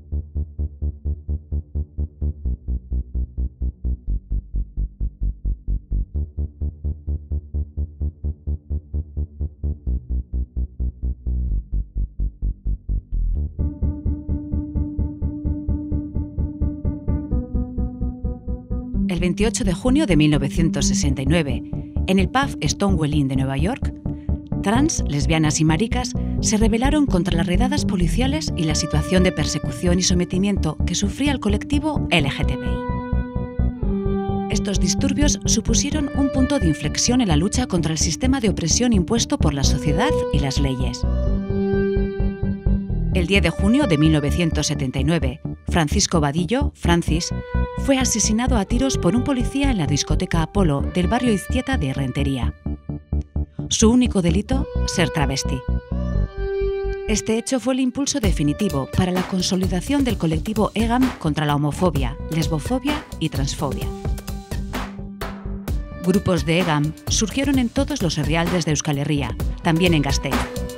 El 28 de junio de 1969, en el pub Stonewall Inn de Nueva York, trans, lesbianas y maricas se rebelaron contra las redadas policiales y la situación de persecución y sometimiento que sufría el colectivo LGTBI. Estos disturbios supusieron un punto de inflexión en la lucha contra el sistema de opresión impuesto por la sociedad y las leyes. El 10 de junio de 1979, Francisco Vadillo, Francis, fue asesinado a tiros por un policía en la discoteca Apolo del barrio Izquieta de Rentería. Su único delito, ser travesti. Este hecho fue el impulso definitivo para la consolidación del colectivo EGAM contra la homofobia, lesbofobia y transfobia. Grupos de EGAM surgieron en todos los herrialdes de Euskal Herria, también en Gasteiz.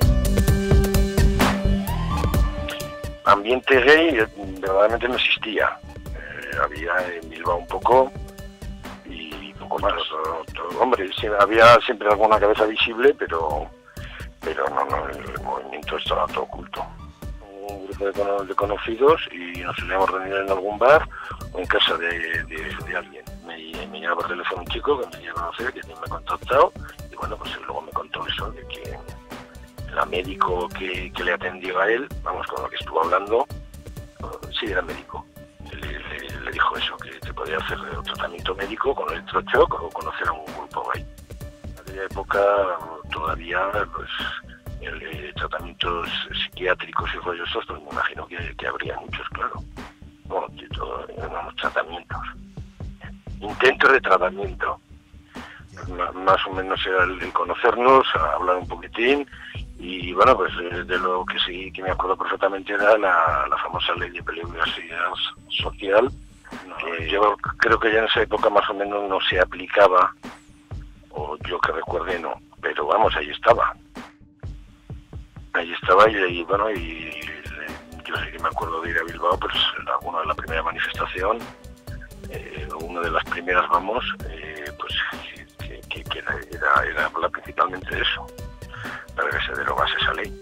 Ambiente gay verdaderamente no existía. Había en Bilbao un poco y poco más. Hombre, había siempre alguna cabeza visible, pero no, el movimiento estaba todo oculto. Un grupo de conocidos y nos solíamos reunir en algún bar o en casa de alguien. Me llama por teléfono un chico que me iba a conocer, que me ha contactado, y bueno, pues luego me contó eso, de que la médico que le atendió a él, vamos, con lo que estuvo hablando, sí, era médico. Le dijo eso, que podía hacer un tratamiento médico con electroshock o conocer a un grupo gay. En aquella época todavía, pues, tratamientos psiquiátricos y rollos estos, pues me imagino que habría muchos, claro. Bueno, unos tratamientos. Intentos de tratamiento. Más o menos era el conocernos, hablar un poquitín. Y bueno, pues de lo que sí que me acuerdo perfectamente era la famosa ley de peligrosidad social. Yo creo que ya en esa época más o menos no se aplicaba, o yo que recuerde no, pero vamos, ahí estaba. Ahí estaba y bueno, y yo sí que me acuerdo de ir a Bilbao, pues alguna de la primera manifestación, una de las primeras, vamos, pues que era hablar principalmente de eso, para que se derogase esa ley.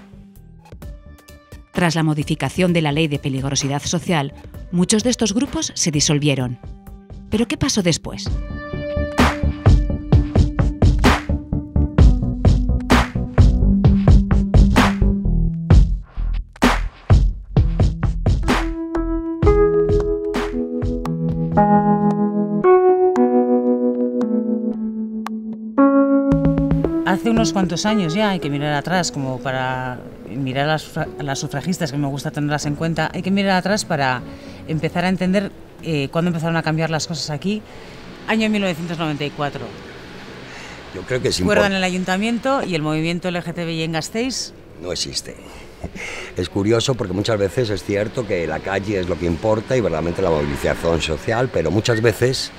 Tras la modificación de la ley de peligrosidad social, muchos de estos grupos se disolvieron. ¿Pero qué pasó después? Hace unos cuantos años ya, hay que mirar atrás, como para mirar a las sufragistas, que me gusta tenerlas en cuenta, hay que mirar atrás para empezar a entender cuándo empezaron a cambiar las cosas aquí. Año 1994. Yo creo que es ¿Recuerdan el ayuntamiento y el movimiento LGTBI en Gasteiz? No existe. Es curioso porque muchas veces es cierto que la calle es lo que importa y verdaderamente la movilización social, pero muchas veces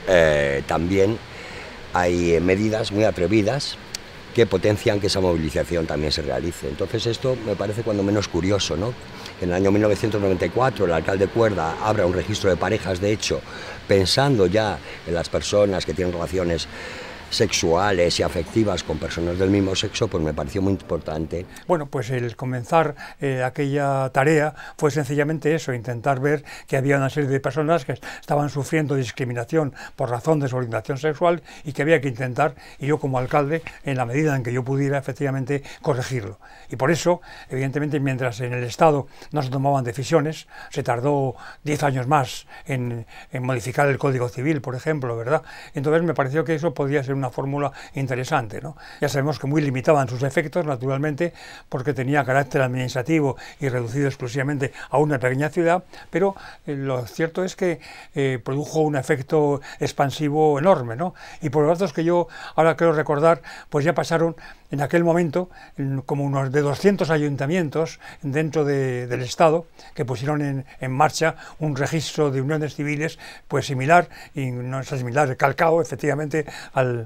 también hay medidas muy atrevidas que potencian que esa movilización también se realice. Entonces esto me parece cuando menos curioso, ¿no? En el año 1994 el alcalde Cuerda abre un registro de parejas, de hecho, pensando ya en las personas que tienen relaciones sexuales y afectivas con personas del mismo sexo, pues me pareció muy importante. Bueno, pues el comenzar aquella tarea fue sencillamente eso, intentar ver que había una serie de personas que estaban sufriendo discriminación por razón de su orientación sexual y que había que intentar, y yo como alcalde, en la medida en que yo pudiera, efectivamente, corregirlo. Y por eso, evidentemente, mientras en el Estado no se tomaban decisiones, se tardó 10 años más en modificar el Código Civil, por ejemplo, ¿verdad? Entonces me pareció que eso podía ser una fórmula interesante, ¿no? Ya sabemos que muy limitaban sus efectos, naturalmente, porque tenía carácter administrativo y reducido exclusivamente a una pequeña ciudad, pero lo cierto es que produjo un efecto expansivo enorme, ¿no? Y por los datos que yo ahora quiero recordar, pues ya pasaron en aquel momento como unos de 200 ayuntamientos dentro del Estado que pusieron en marcha un registro de uniones civiles pues similar, y no es similar, calcado efectivamente al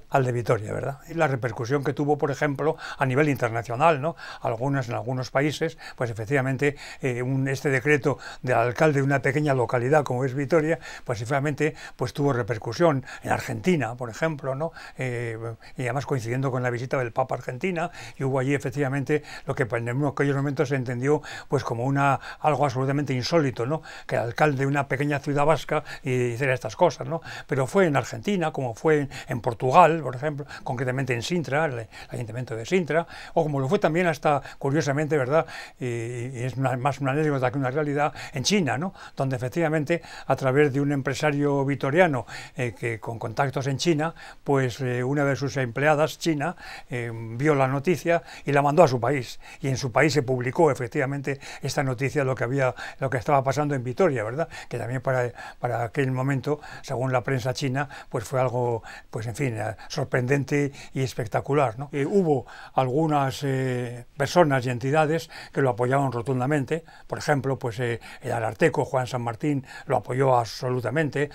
al de Vitoria, ¿verdad? Y la repercusión que tuvo, por ejemplo, a nivel internacional, ¿no? En algunos países, pues efectivamente, este decreto del alcalde de una pequeña localidad como es Vitoria, pues efectivamente pues tuvo repercusión en Argentina, por ejemplo, ¿no? Y además coincidiendo con la visita del Papa a Argentina, y hubo allí efectivamente lo que en aquellos momentos se entendió pues como algo absolutamente insólito, ¿no? Que el alcalde de una pequeña ciudad vasca hiciera estas cosas, ¿no? Pero fue en Argentina, como fue en Portugal, por ejemplo, concretamente en Sintra, el ayuntamiento de Sintra, o como lo fue también hasta, curiosamente, ¿verdad? Y es más una anécdota que una realidad, en China, ¿no? Donde efectivamente, a través de un empresario vitoriano que con contactos en China, pues una de sus empleadas, china, vio la noticia y la mandó a su país. Y en su país se publicó efectivamente esta noticia de lo que estaba pasando en Vitoria, ¿verdad? Que también para aquel momento, según la prensa china, pues fue algo, pues en fin, sorprendente y espectacular, ¿no? Hubo algunas personas y entidades que lo apoyaban rotundamente. Por ejemplo, pues el Ararteko, Juan San Martín, lo apoyó absolutamente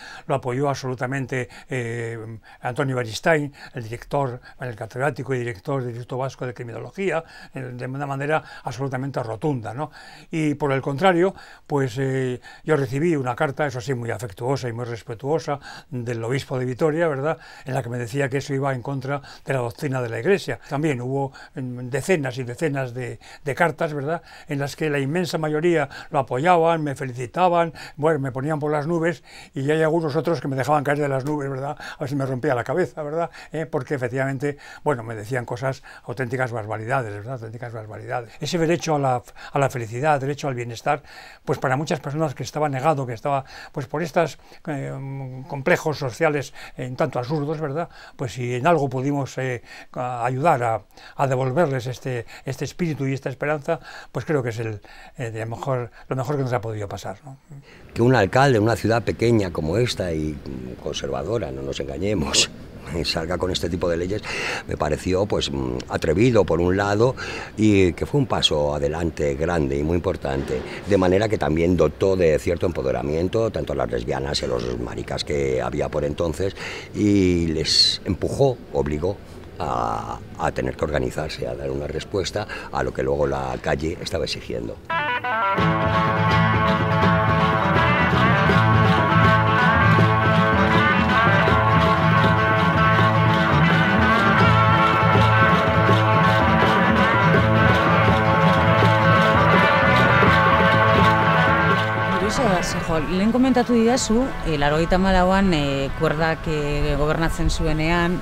Antonio Beristain, el catedrático y director del Instituto Vasco de Criminología, de una manera absolutamente rotunda, ¿no? Y por el contrario, pues yo recibí una carta, eso sí, muy afectuosa y muy respetuosa, del obispo de Vitoria, ¿verdad?, en la que me decía que eso iba en contra de la doctrina de la Iglesia. También hubo decenas y decenas de cartas, ¿verdad?, en las que la inmensa mayoría lo apoyaban, me felicitaban, bueno, me ponían por las nubes, y hay algunos otros que me dejaban caer de las nubes, ¿verdad?, a ver si me rompía la cabeza, ¿verdad?, porque efectivamente, bueno, me decían cosas, auténticas barbaridades, ¿verdad?, auténticas barbaridades. Ese derecho a la felicidad, derecho al bienestar, pues para muchas personas que estaba negado, que estaba, pues por estos complejos sociales en tanto absurdos, ¿verdad?, pues si en algo pudimos ayudar a devolverles este espíritu y esta esperanza, pues creo que es lo mejor que nos ha podido pasar, ¿no? Que un alcalde de una ciudad pequeña como esta y conservadora, no nos engañemos, salga con este tipo de leyes, me pareció pues atrevido por un lado, y que fue un paso adelante grande y muy importante, de manera que también dotó de cierto empoderamiento tanto a las lesbianas y a los maricas que había por entonces, y les obligó a tener que organizarse, a dar una respuesta a lo que luego la calle estaba exigiendo. Lehen komentatu didazu, 84an kuerdak gobernatzen zuenean,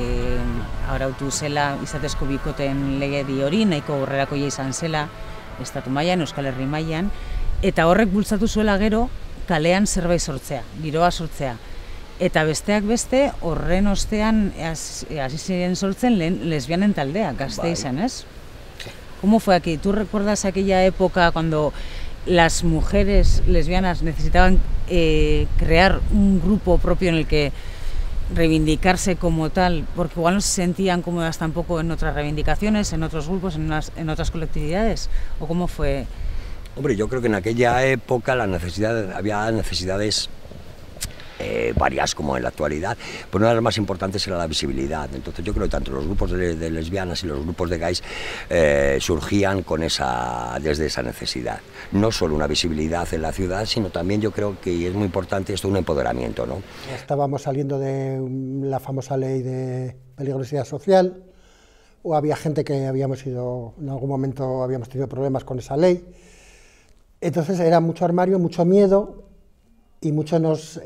arautu zela izatezko bikoteen legedi hori, nahiko aurrerakoia izan zela, estatu mailan, Euskal Herri mailan, eta horrek bultzatu zuela gero kalean zerbait sortzea, giroa sortzea. Eta besteak beste, horren ostean hasi ziren sortzen lesbianen taldeak, Gasteizen, ¿es? ¿Cómo fue aquí? ¿Tú recuerdas aquella época cuando las mujeres lesbianas necesitaban crear un grupo propio en el que reivindicarse como tal, porque igual no se sentían cómodas tampoco en otras reivindicaciones, en otros grupos, en otras colectividades? ¿O cómo fue? Hombre, yo creo que en aquella época había necesidades varias como en la actualidad, pero una de las más importantes era la visibilidad. Entonces yo creo que tanto los grupos de lesbianas y los grupos de gays surgían desde esa necesidad. No solo una visibilidad en la ciudad, sino también yo creo que es muy importante esto, un empoderamiento, ¿no? Estábamos saliendo de la famosa ley de peligrosidad social, o había gente que en algún momento habíamos tenido problemas con esa ley. Entonces era mucho armario, mucho miedo, y mucha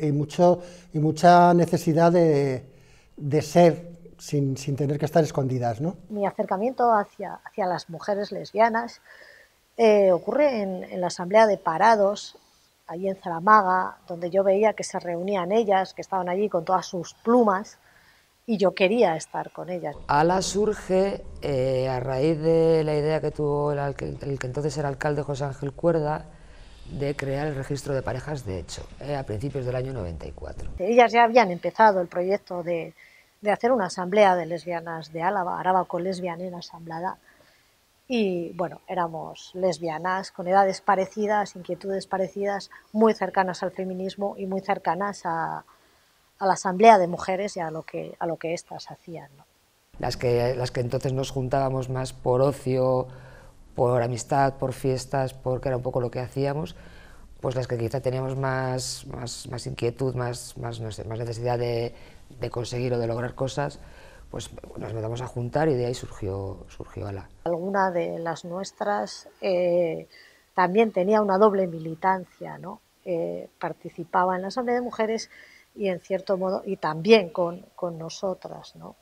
necesidad de ser sin tener que estar escondidas, ¿no? Mi acercamiento hacia las mujeres lesbianas ocurre en la asamblea de parados, allí en Zaramaga, donde yo veía que se reunían ellas, que estaban allí con todas sus plumas, y yo quería estar con ellas. ALA surge a raíz de la idea que tuvo el que entonces era alcalde, José Ángel Cuerda, de crear el registro de parejas de hecho, a principios del año 94. Ellas ya habían empezado el proyecto de hacer una asamblea de lesbianas de Álava, Arabako Lesbianen Asamblea, y bueno, éramos lesbianas con edades parecidas, inquietudes parecidas, muy cercanas al feminismo y muy cercanas a a la asamblea de mujeres y a lo que éstas hacían, ¿no? Las que entonces nos juntábamos más por ocio, por amistad, por fiestas, porque era un poco lo que hacíamos, pues las que quizá teníamos más inquietud, más necesidad de conseguir o de lograr cosas, pues nos empezamos a juntar y de ahí surgió ALA. Alguna de las nuestras también tenía una doble militancia, ¿no? Participaba en la Asamblea de Mujeres y en cierto modo, y también con nosotras, ¿no?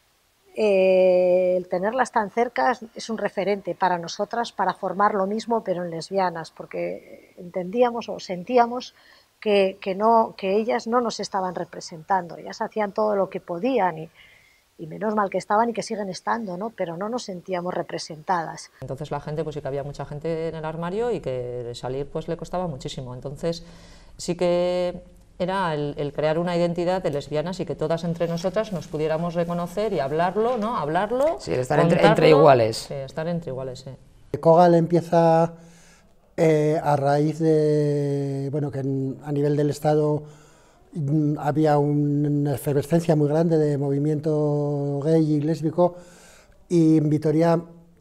El tenerlas tan cerca es un referente para nosotras para formar lo mismo pero en lesbianas, porque entendíamos o sentíamos que ellas no nos estaban representando, ellas hacían todo lo que podían y menos mal que estaban y que siguen estando, ¿no? Pero no nos sentíamos representadas. Entonces la gente, pues sí que había mucha gente en el armario y que salir pues le costaba muchísimo, entonces sí que era el crear una identidad de lesbianas y que todas entre nosotras nos pudiéramos reconocer y hablarlo, ¿no? Hablarlo, sí, estar entre iguales. Sí, estar entre iguales, sí. COGAL empieza a raíz de, bueno, que a nivel del Estado había una efervescencia muy grande de movimiento gay y lésbico, y en Vitoria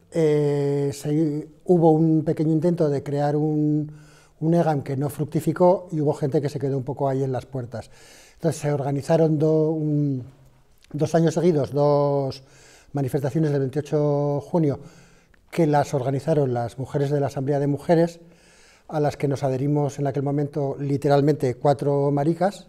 hubo un pequeño intento de crear un EGAM que no fructificó y hubo gente que se quedó un poco ahí en las puertas. Entonces se organizaron 2 años seguidos, 2 manifestaciones del 28 de junio, que las organizaron las mujeres de la Asamblea de Mujeres, a las que nos adherimos en aquel momento literalmente 4 maricas,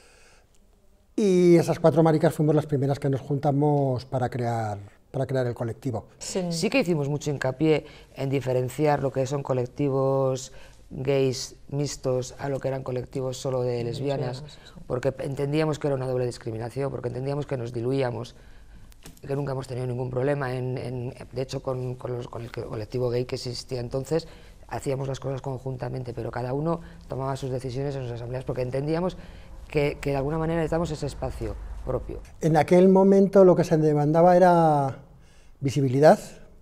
y esas 4 maricas fuimos las primeras que nos juntamos para crear el colectivo. Sí que hicimos mucho hincapié en diferenciar lo que son colectivos gays mixtos a lo que eran colectivos solo de lesbianas, porque entendíamos que era una doble discriminación, porque entendíamos que nos diluíamos, que nunca hemos tenido ningún problema, de hecho con el colectivo gay que existía entonces, hacíamos las cosas conjuntamente, pero cada uno tomaba sus decisiones en sus asambleas, porque entendíamos que de alguna manera necesitamos ese espacio propio. En aquel momento lo que se demandaba era visibilidad,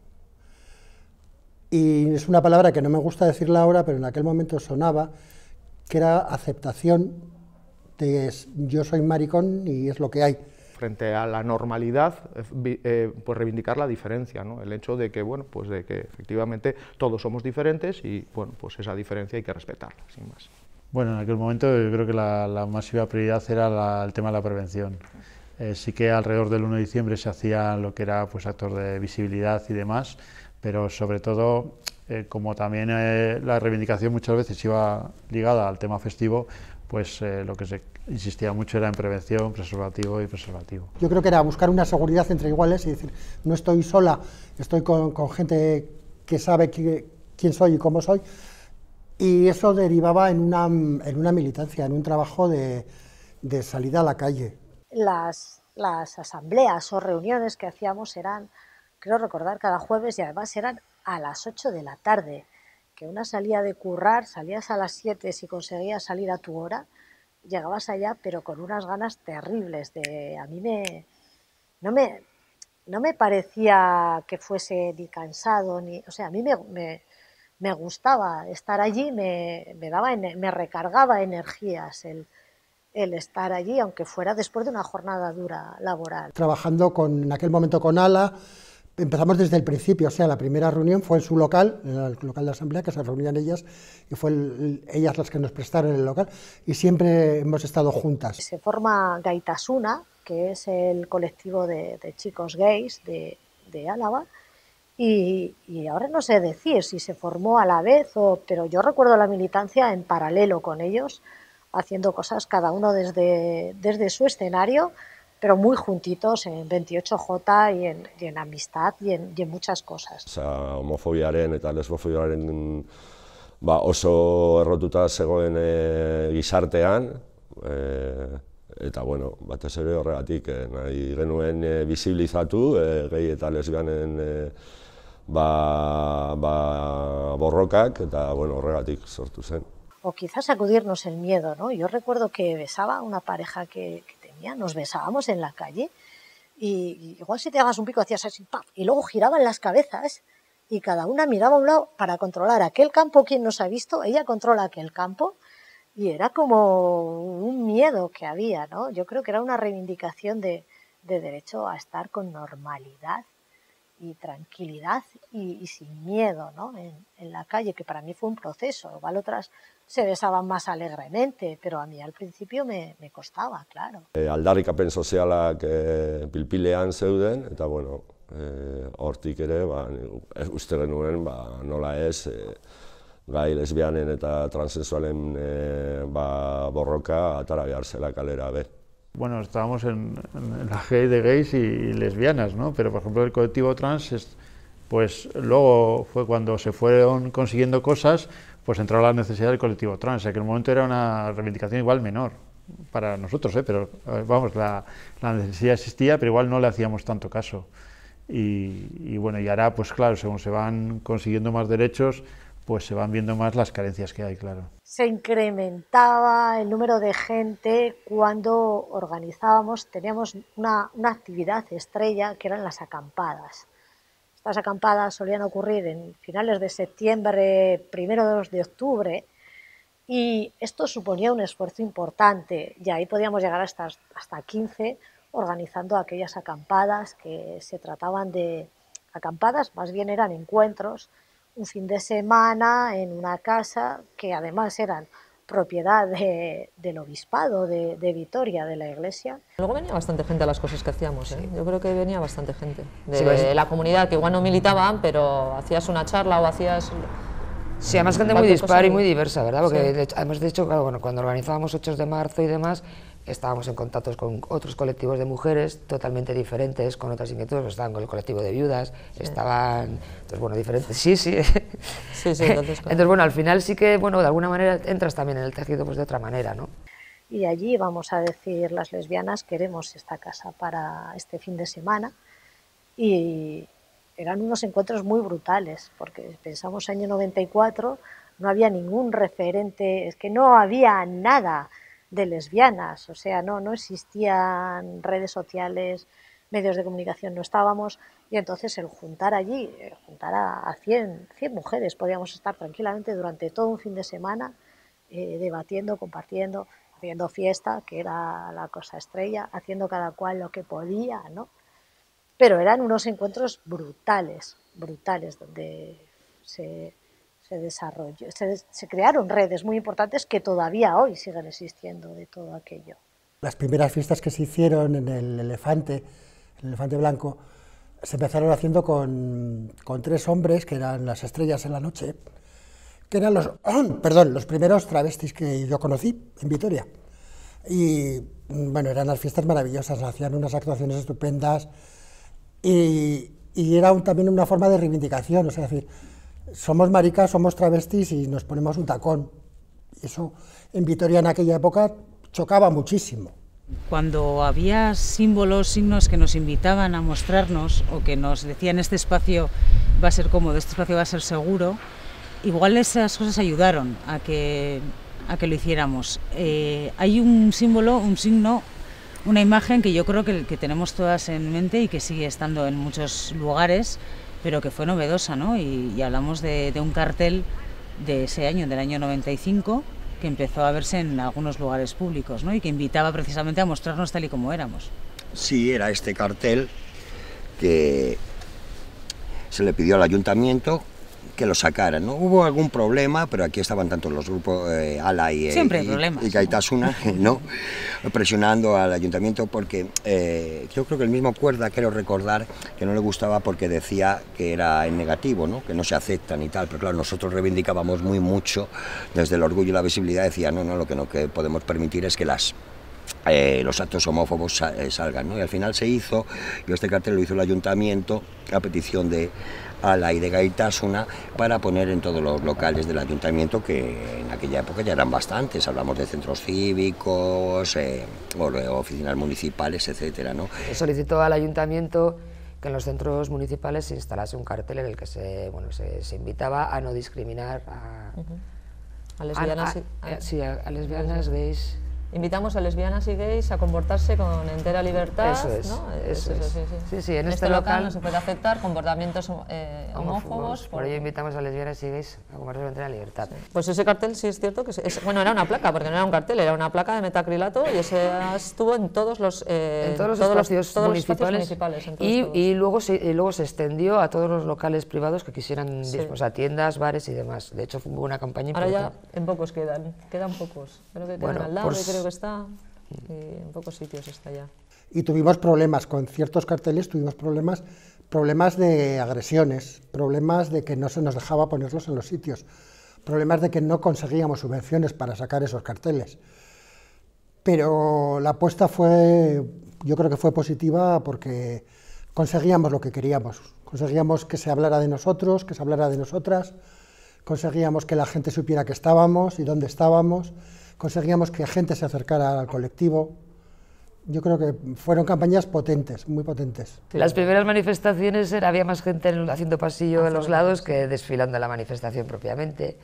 y es una palabra que no me gusta decirla ahora, pero en aquel momento sonaba, que era aceptación de yo soy maricón y es lo que hay. Frente a la normalidad, pues reivindicar la diferencia, ¿no? El hecho de que, bueno, pues de que efectivamente todos somos diferentes y, bueno, pues esa diferencia hay que respetarla, sin más. Bueno, en aquel momento yo creo que la máxima prioridad era el tema de la prevención. Sí que alrededor del 1 de diciembre se hacía lo que era pues actos de visibilidad y demás, pero sobre todo, como también la reivindicación muchas veces iba ligada al tema festivo, pues lo que se insistía mucho era en prevención, preservativo y preservativo. Yo creo que era buscar una seguridad entre iguales y decir, no estoy sola, estoy con gente que sabe quién soy y cómo soy, y eso derivaba en una militancia, en un trabajo de salida a la calle. Las asambleas o reuniones que hacíamos eran, creo recordar, cada jueves, y además eran a las 8 de la tarde, que una salía de currar, salías a las 7 si conseguías salir a tu hora, llegabas allá pero con unas ganas terribles a mí no me parecía que fuese ni cansado, o sea, a mí me gustaba estar allí, me recargaba energías el estar allí, aunque fuera después de una jornada dura laboral. Trabajando en aquel momento con ALA, empezamos desde el principio, o sea, la primera reunión fue en su local, en el local de asamblea, que se reunían ellas, y fue ellas las que nos prestaron el local, y siempre hemos estado juntas. Se forma Gaitasuna, que es el colectivo de chicos gays de Álava, y ahora no sé decir si se formó a la vez, pero yo recuerdo la militancia en paralelo con ellos, haciendo cosas cada uno desde su escenario, pero muy juntitos en 28J y en amistad y en muchas cosas. Homofobiaren eta lesbofobiaren oso errotuta zegoen gizartean, eta bueno, batez ere horregatik nahi genuen bisibilizatu gay eta lesbianen borrokak, eta bueno, horregatik sortu zen. O quizás sacudirnos el miedo, ¿no? Yo recuerdo que besaba a una pareja que tenía, nos besábamos en la calle y igual si te dabas un pico hacías así, ¡pam! Y luego giraban las cabezas y cada una miraba a un lado para controlar aquel campo. ¿Quién nos ha visto? Ella controla aquel campo y era como un miedo que había, ¿no? Yo creo que era una reivindicación de derecho a estar con normalidad y tranquilidad y sin miedo, ¿no? En la calle, que para mí fue un proceso. Igual otras se besaban más alegremente, pero a mí al principio me costaba, claro. Aldarrikapen sozialak pilpilean zeuden, eta bueno, hortik ere, uste genuen, nola ez, gai lesbianen eta transexualen borroka atara behar zela kalera be. Bueno, estábamos en la gay de gays y lesbianas, ¿no? Pero, por ejemplo, el colectivo trans, pues luego fue cuando se fueron consiguiendo cosas, pues entró la necesidad del colectivo trans. En aquel momento era una reivindicación igual menor para nosotros, pero vamos, la necesidad existía, pero igual no le hacíamos tanto caso. Y bueno, y ahora, pues claro, según se van consiguiendo más derechos, pues se van viendo más las carencias que hay, claro. Se incrementaba el número de gente cuando organizábamos, teníamos una actividad estrella que eran las acampadas. Estas acampadas solían ocurrir en finales de septiembre, primeros de octubre, y esto suponía un esfuerzo importante, y ahí podíamos llegar hasta 15 organizando aquellas acampadas que se trataban de acampadas, más bien eran encuentros, un fin de semana en una casa que además eran propiedad del obispado de Vitoria, de la iglesia. Luego venía bastante gente a las cosas que hacíamos, ¿eh? Yo creo que venía bastante gente de la comunidad, que igual no militaban, pero hacías una charla o hacías... Sí, además gente muy dispar y muy diversa, ¿verdad? Porque sí. Además, de hecho, claro, bueno, cuando organizábamos 8 de marzo y demás, estábamos en contacto con otros colectivos de mujeres totalmente diferentes, con otras inquietudes, estaban con el colectivo de viudas, sí. Estaban, entonces, bueno, diferentes, sí. Sí, entonces, claro. Entonces, bueno, al final sí que, bueno, de alguna manera entras también en el tejido, pues de otra manera, ¿no? Y allí vamos a decir las lesbianas, queremos esta casa para este fin de semana, y eran unos encuentros muy brutales, porque pensamos año 94, no había ningún referente, es que no había nada de lesbianas, o sea, no existían redes sociales, medios de comunicación, no estábamos, y entonces el juntar allí, juntar a 100 mujeres, podíamos estar tranquilamente durante todo un fin de semana, debatiendo, compartiendo, haciendo fiesta, que era la cosa estrella, haciendo cada cual lo que podía, ¿no? Pero eran unos encuentros brutales, donde se desarrolló, se crearon redes muy importantes que todavía hoy siguen existiendo de todo aquello. Las primeras fiestas que se hicieron en el Elefante Blanco, se empezaron haciendo con 3 hombres que eran las estrellas en la noche, que eran los primeros travestis que yo conocí en Vitoria. Y bueno, eran las fiestas maravillosas, hacían unas actuaciones estupendas y era también una forma de reivindicación, o sea, es decir, somos maricas, somos travestis y nos ponemos un tacón. Eso en Vitoria en aquella época chocaba muchísimo. Cuando había símbolos, signos que nos invitaban a mostrarnos o que nos decían este espacio va a ser cómodo, este espacio va a ser seguro, igual esas cosas ayudaron a que lo hiciéramos. Hay un símbolo, un signo, una imagen que yo creo que tenemos todas en mente y que sigue estando en muchos lugares, pero que fue novedosa, ¿no? Y hablamos de un cartel de ese año, del año 95, que empezó a verse en algunos lugares públicos, ¿no? Y que invitaba precisamente a mostrarnos tal y como éramos. Sí, era este cartel que se le pidió al ayuntamiento que lo sacaran, ¿no? Hubo algún problema, pero aquí estaban tanto los grupos ALA y Gaitasuna, ¿no? Presionando al ayuntamiento porque yo creo que el mismo Cuerda, quiero recordar, que no le gustaba porque decía que era en negativo, ¿no? Que no se aceptan y tal, pero claro, nosotros reivindicábamos mucho desde el orgullo y la visibilidad, decía, no, lo que no que podemos permitir es que los actos homófobos salgan, ¿no? Y al final se hizo, y este cartel lo hizo el ayuntamiento a petición de ALA y de Gaitasuna para poner en todos los locales del ayuntamiento, que en aquella época ya eran bastantes, hablamos de centros cívicos, oficinas municipales, etcétera, ¿no? Se solicitó al ayuntamiento que en los centros municipales se instalase un cartel en el que se invitaba a no discriminar a lesbianas, a lesbianas, gays invitamos a lesbianas y gays a comportarse con entera libertad. Eso es, ¿no? eso es. Sí, en este local no se puede aceptar comportamientos homófobos. Por ello invitamos a lesbianas y gays a comportarse con entera libertad. Sí. Pues ese cartel sí es cierto que bueno, era una placa, porque no era un cartel, era una placa de metacrilato y ese estuvo en todos los espacios municipales y luego se extendió a todos los locales privados que quisieran, o sea, tiendas, bares y demás. De hecho, hubo una campaña importante. Ahora ya en pocos quedan pocos. Creo que quedan al lado, pues, creo que está, y en pocos sitios está ya. Y tuvimos problemas, con ciertos carteles tuvimos problemas de agresiones, problemas de que no se nos dejaba ponerlos en los sitios, problemas de que no conseguíamos subvenciones para sacar esos carteles. Pero la apuesta yo creo que fue positiva porque conseguíamos lo que queríamos, conseguíamos que se hablara de nosotros, que se hablara de nosotras, conseguíamos que la gente supiera que estábamos y dónde estábamos, conseguíamos que gente se acercara al colectivo. Yo creo que fueron campañas potentes, muy potentes. Las primeras manifestaciones había más gente haciendo pasillo en los lados que desfilando en la manifestación propiamente.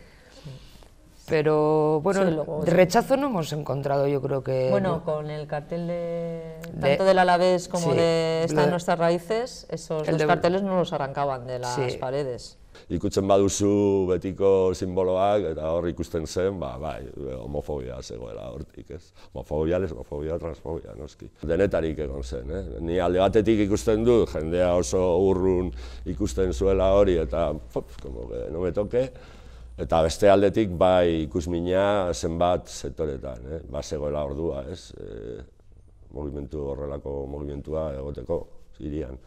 Pero bueno, de rechazo no hemos encontrado, yo creo que... Bueno, con el cartel tanto del Alavés como de Está en nuestras raíces, esos dos carteles no los arrancaban de las paredes. Ikutzen baduzu betiko simboloak, eta hor ikusten zen, bai, homofobia zegoela hortik, ez? Homofobia, lesbofobia, transfobia, noski. Denetarik egon zen, Ni alde batetik ikusten dut, jendea oso urrun ikusten zuela hori, eta, como que no me toque, eta beste aldetik, bai, ikusmina zenbat sektoretan, zegoela ordua, ez? Horrelako movimentua egoteko, hirian.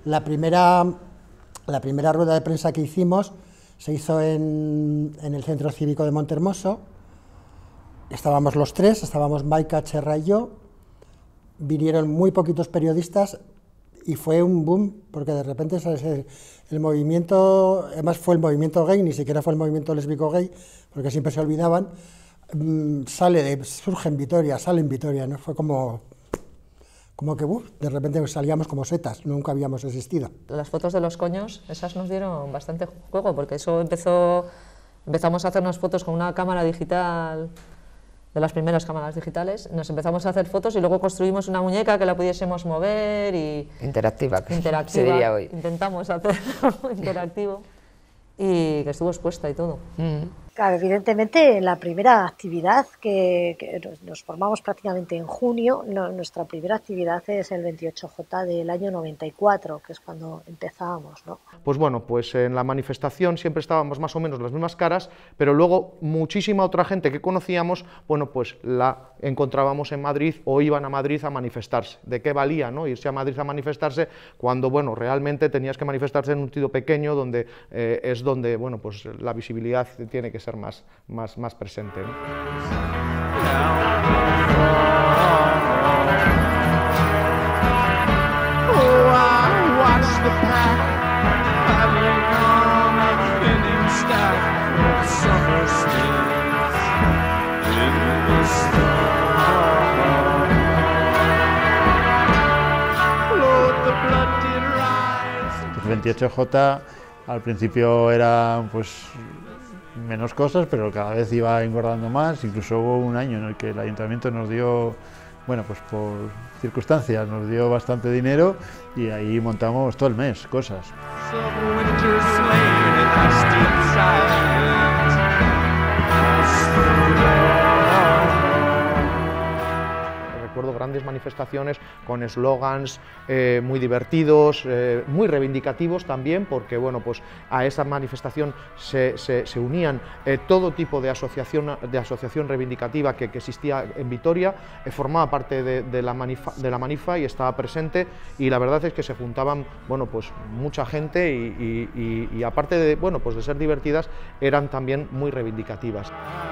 La primera rueda de prensa que hicimos se hizo en el Centro Cívico de Montermoso. Estábamos los tres, estábamos Maika, Cherra y yo. Vinieron muy poquitos periodistas y fue un boom, porque de repente el movimiento, además fue el movimiento gay, ni siquiera fue el movimiento lésbico gay, porque siempre se olvidaban, surge en Vitoria, sale en Vitoria, ¿no? Fue como que de repente salíamos como setas, nunca habíamos existido. Las fotos de los coños, esas nos dieron bastante juego, porque eso empezamos a hacernos fotos con una cámara digital, de las primeras cámaras digitales, nos empezamos a hacer fotos y luego construimos una muñeca que la pudiésemos mover y... Interactiva, se diría hoy. Intentamos hacerlo interactivo y que estuvo expuesta y todo. Claro, evidentemente la primera actividad que nos formamos prácticamente en junio, nuestra primera actividad es el 28J del año 94, que es cuando empezábamos, ¿no? Pues bueno, pues en la manifestación siempre estábamos más o menos las mismas caras, pero luego muchísima otra gente que conocíamos, bueno, pues la encontrábamos en Madrid o iban a Madrid a manifestarse. ¿De qué valía, no? Irse a Madrid a manifestarse cuando, bueno, realmente tenías que manifestarse en un sitio pequeño donde es donde, bueno, pues la visibilidad tiene que ser más presente, ¿no? El 28J al principio era pues menos cosas, pero cada vez iba engordando más. Incluso hubo un año en el que el ayuntamiento nos dio, bueno, pues por circunstancias, nos dio bastante dinero y ahí montamos todo el mes cosas. Recuerdo grandes manifestaciones con eslogans muy divertidos, muy reivindicativos también, porque bueno, pues a esa manifestación se unían todo tipo de asociación reivindicativa que existía en Vitoria, formaba parte de la manifa y estaba presente, y la verdad es que se juntaban, bueno, pues mucha gente y aparte de, bueno, pues de ser divertidas, eran también muy reivindicativas.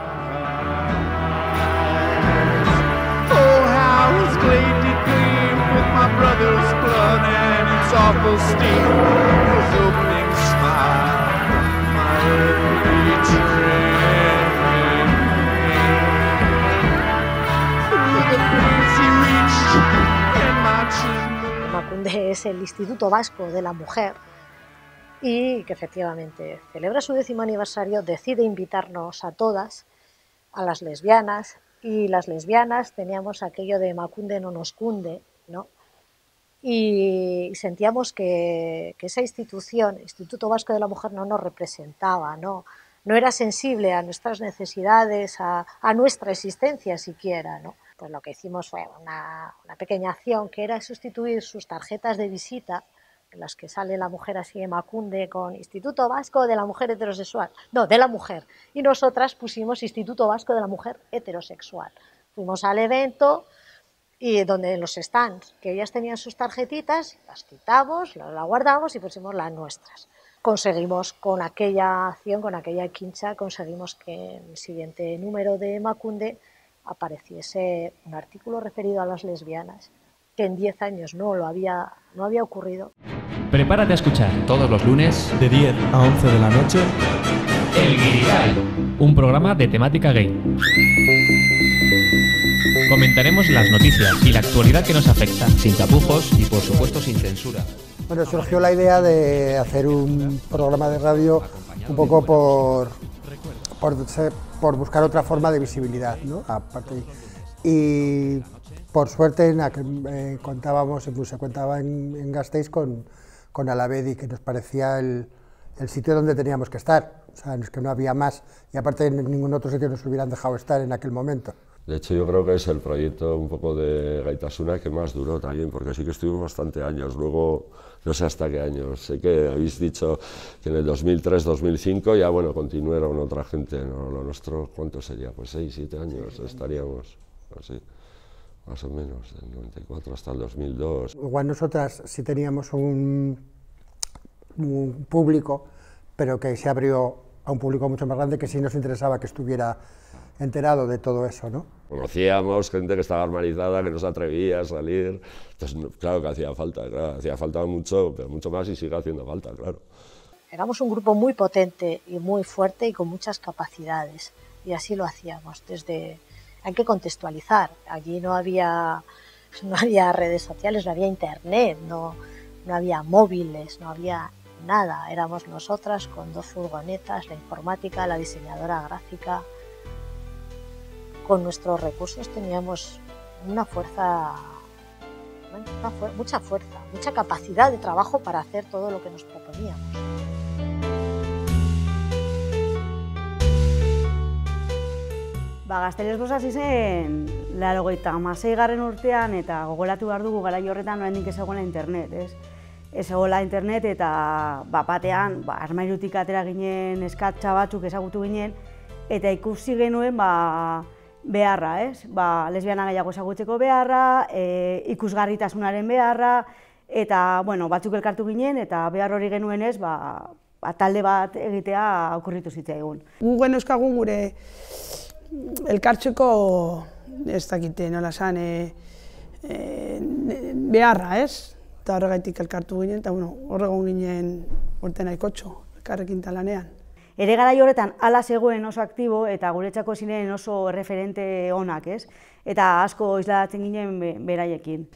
Emakunde es el Instituto Vasco de la Mujer y que efectivamente celebra su 10º aniversario, decide invitarnos a todas, a las lesbianas y las lesbianas teníamos aquello de Emakunde no nos cunde, ¿no? Y sentíamos que esa institución, Instituto Vasco de la Mujer, no nos representaba, no era sensible a nuestras necesidades, a nuestra existencia siquiera, ¿no? Pues lo que hicimos fue una pequeña acción que era sustituir sus tarjetas de visita, en las que sale la mujer así Emakunde con Instituto Vasco de la Mujer Heterosexual, no, de la Mujer, y nosotras pusimos Instituto Vasco de la Mujer Heterosexual. Fuimos al evento y donde en los stands, que ellas tenían sus tarjetitas, las quitamos, las guardamos y pusimos las nuestras. Conseguimos con aquella acción, con aquella quincha, conseguimos que en el siguiente número de Emakunde apareciese un artículo referido a las lesbianas, que en 10 años no había ocurrido. Prepárate a escuchar todos los lunes de 10 a 11 de la noche El Guirigay, un programa de temática gay. Comentaremos las noticias y la actualidad que nos afecta, sin tapujos y por supuesto sin censura. Bueno, surgió la idea de hacer un programa de radio un poco por buscar otra forma de visibilidad, ¿no? Aparte, y por suerte se contaba en Gasteiz con Alavedi, que nos parecía el sitio donde teníamos que estar. O sea, es que no había más, y aparte en ningún otro sitio nos hubieran dejado estar en aquel momento. De hecho, yo creo que es el proyecto un poco de Gaitasuna que más duró también, porque sí que estuvimos bastante años. Luego, no sé hasta qué años. Sé que habéis dicho que en el 2003-2005 ya, bueno, continuaron otra gente, ¿no? Lo nuestro, ¿cuánto sería? Pues 6, 7 años estaríamos, así, más o menos, del 94 hasta el 2002. Igual nosotras sí teníamos un público, pero que se abrió a un público mucho más grande, que sí nos interesaba que estuviera enterado de todo eso, ¿no? Conocíamos gente que estaba armonizada, que no se atrevía a salir, entonces claro que hacía falta mucho, pero mucho más y sigue haciendo falta, claro. Éramos un grupo muy potente y muy fuerte y con muchas capacidades, y así lo hacíamos. Hay que contextualizar, allí no había redes sociales, no había internet, no había móviles, no había nada, éramos nosotras con 2 furgonetas, la informática, la diseñadora gráfica. Con nuestros recursos teníamos mucha fuerza, mucha capacidad de trabajo para hacer todo lo que nos proponíamos. Gaztelesbos hasi zen 86. urtean, eta gogoratu behar dugu garai horretan oraindik ez zegoela internet, ez? Ez zegoela internet eta batean armairutik atera ginen, eskatxa batzuk ezagutu ginen, eta ikusi genuen beharra, ez? Lesbiana gehiago ezagutzeko beharra, ikusgarritasunaren beharra, eta batzuk elkartu ginen, eta behar hori genuenez, talde bat egitea okurritu zitzaigun. Gu geneuskagun gure elkartzeko, ez dakite nola esan, beharra, ez? Eta horregaitik elkartu ginen, eta horregon ginen urte nahikotxo, elkarrekin talanean. Ere garai horretan hala zegoen oso aktibo eta guretzako ziren oso referente onak, ez? Eta asko isladatzen ginen beraiekin.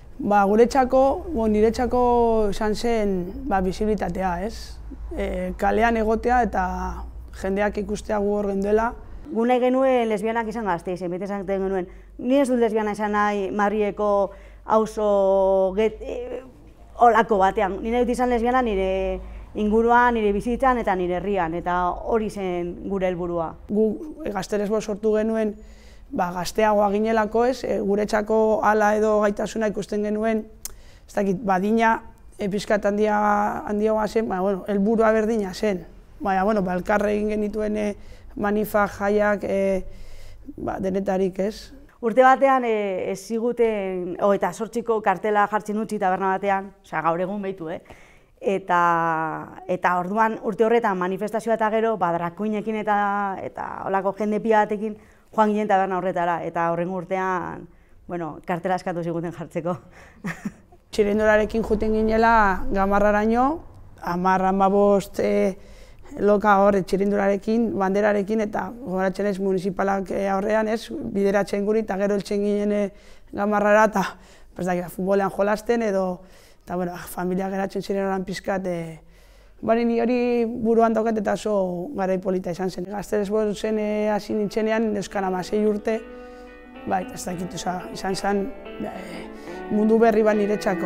Niretzako izan zen bisibilitatea, ez? Kalean egotea eta jendeak ikustea gu hor genduela. Gu nahi genuen lesbianak izan Gasteizen, bete esan genuen, ni ez dut lesbiana izan nahi Madrileko auzo olako batean. Ni nahi dut izan lesbiana nire inguruan, nire bizitzan eta nire herrian, eta hori zen gure helburua. Gu Gaztelesbos sortu genuen gazteagoa ginelako, ez? Guretzako hala edo gaitasuna ikusten genuen, ez dakit, badina pixkat handiagoa zen, helburua berdina zen. Elkarre egin genituen manifak, jaiak, denetarik, ez? Urte batean ez ziguten, eta 8ko kartela jartzen utzi taberna batean, gaur egun behitu, eta orduan urte horretan manifestazioa eta gero drakuinekin eta olako jende pila batekin joan ginen taberna horretara, eta horrengo urtean kartela eskatu ziguten jartzeko. Txirrindularekin juten ginela Gamarraraino, 10-15 loka hor txirrindularekin, banderarekin, eta gogoratzen ez municipalak aurrean ez, bideratzen guri eta gero heltzen ginen Gamarrara eta futbolean jolasten edo familia geratzen ziren oran pizkat. Ni hori buruan daukat eta oso garai polita izan zen. Gaztelesbosen hasi nintzenean, neuzkan 16 urte, bai, ez dakit, izan zen mundu berri bat niretzako.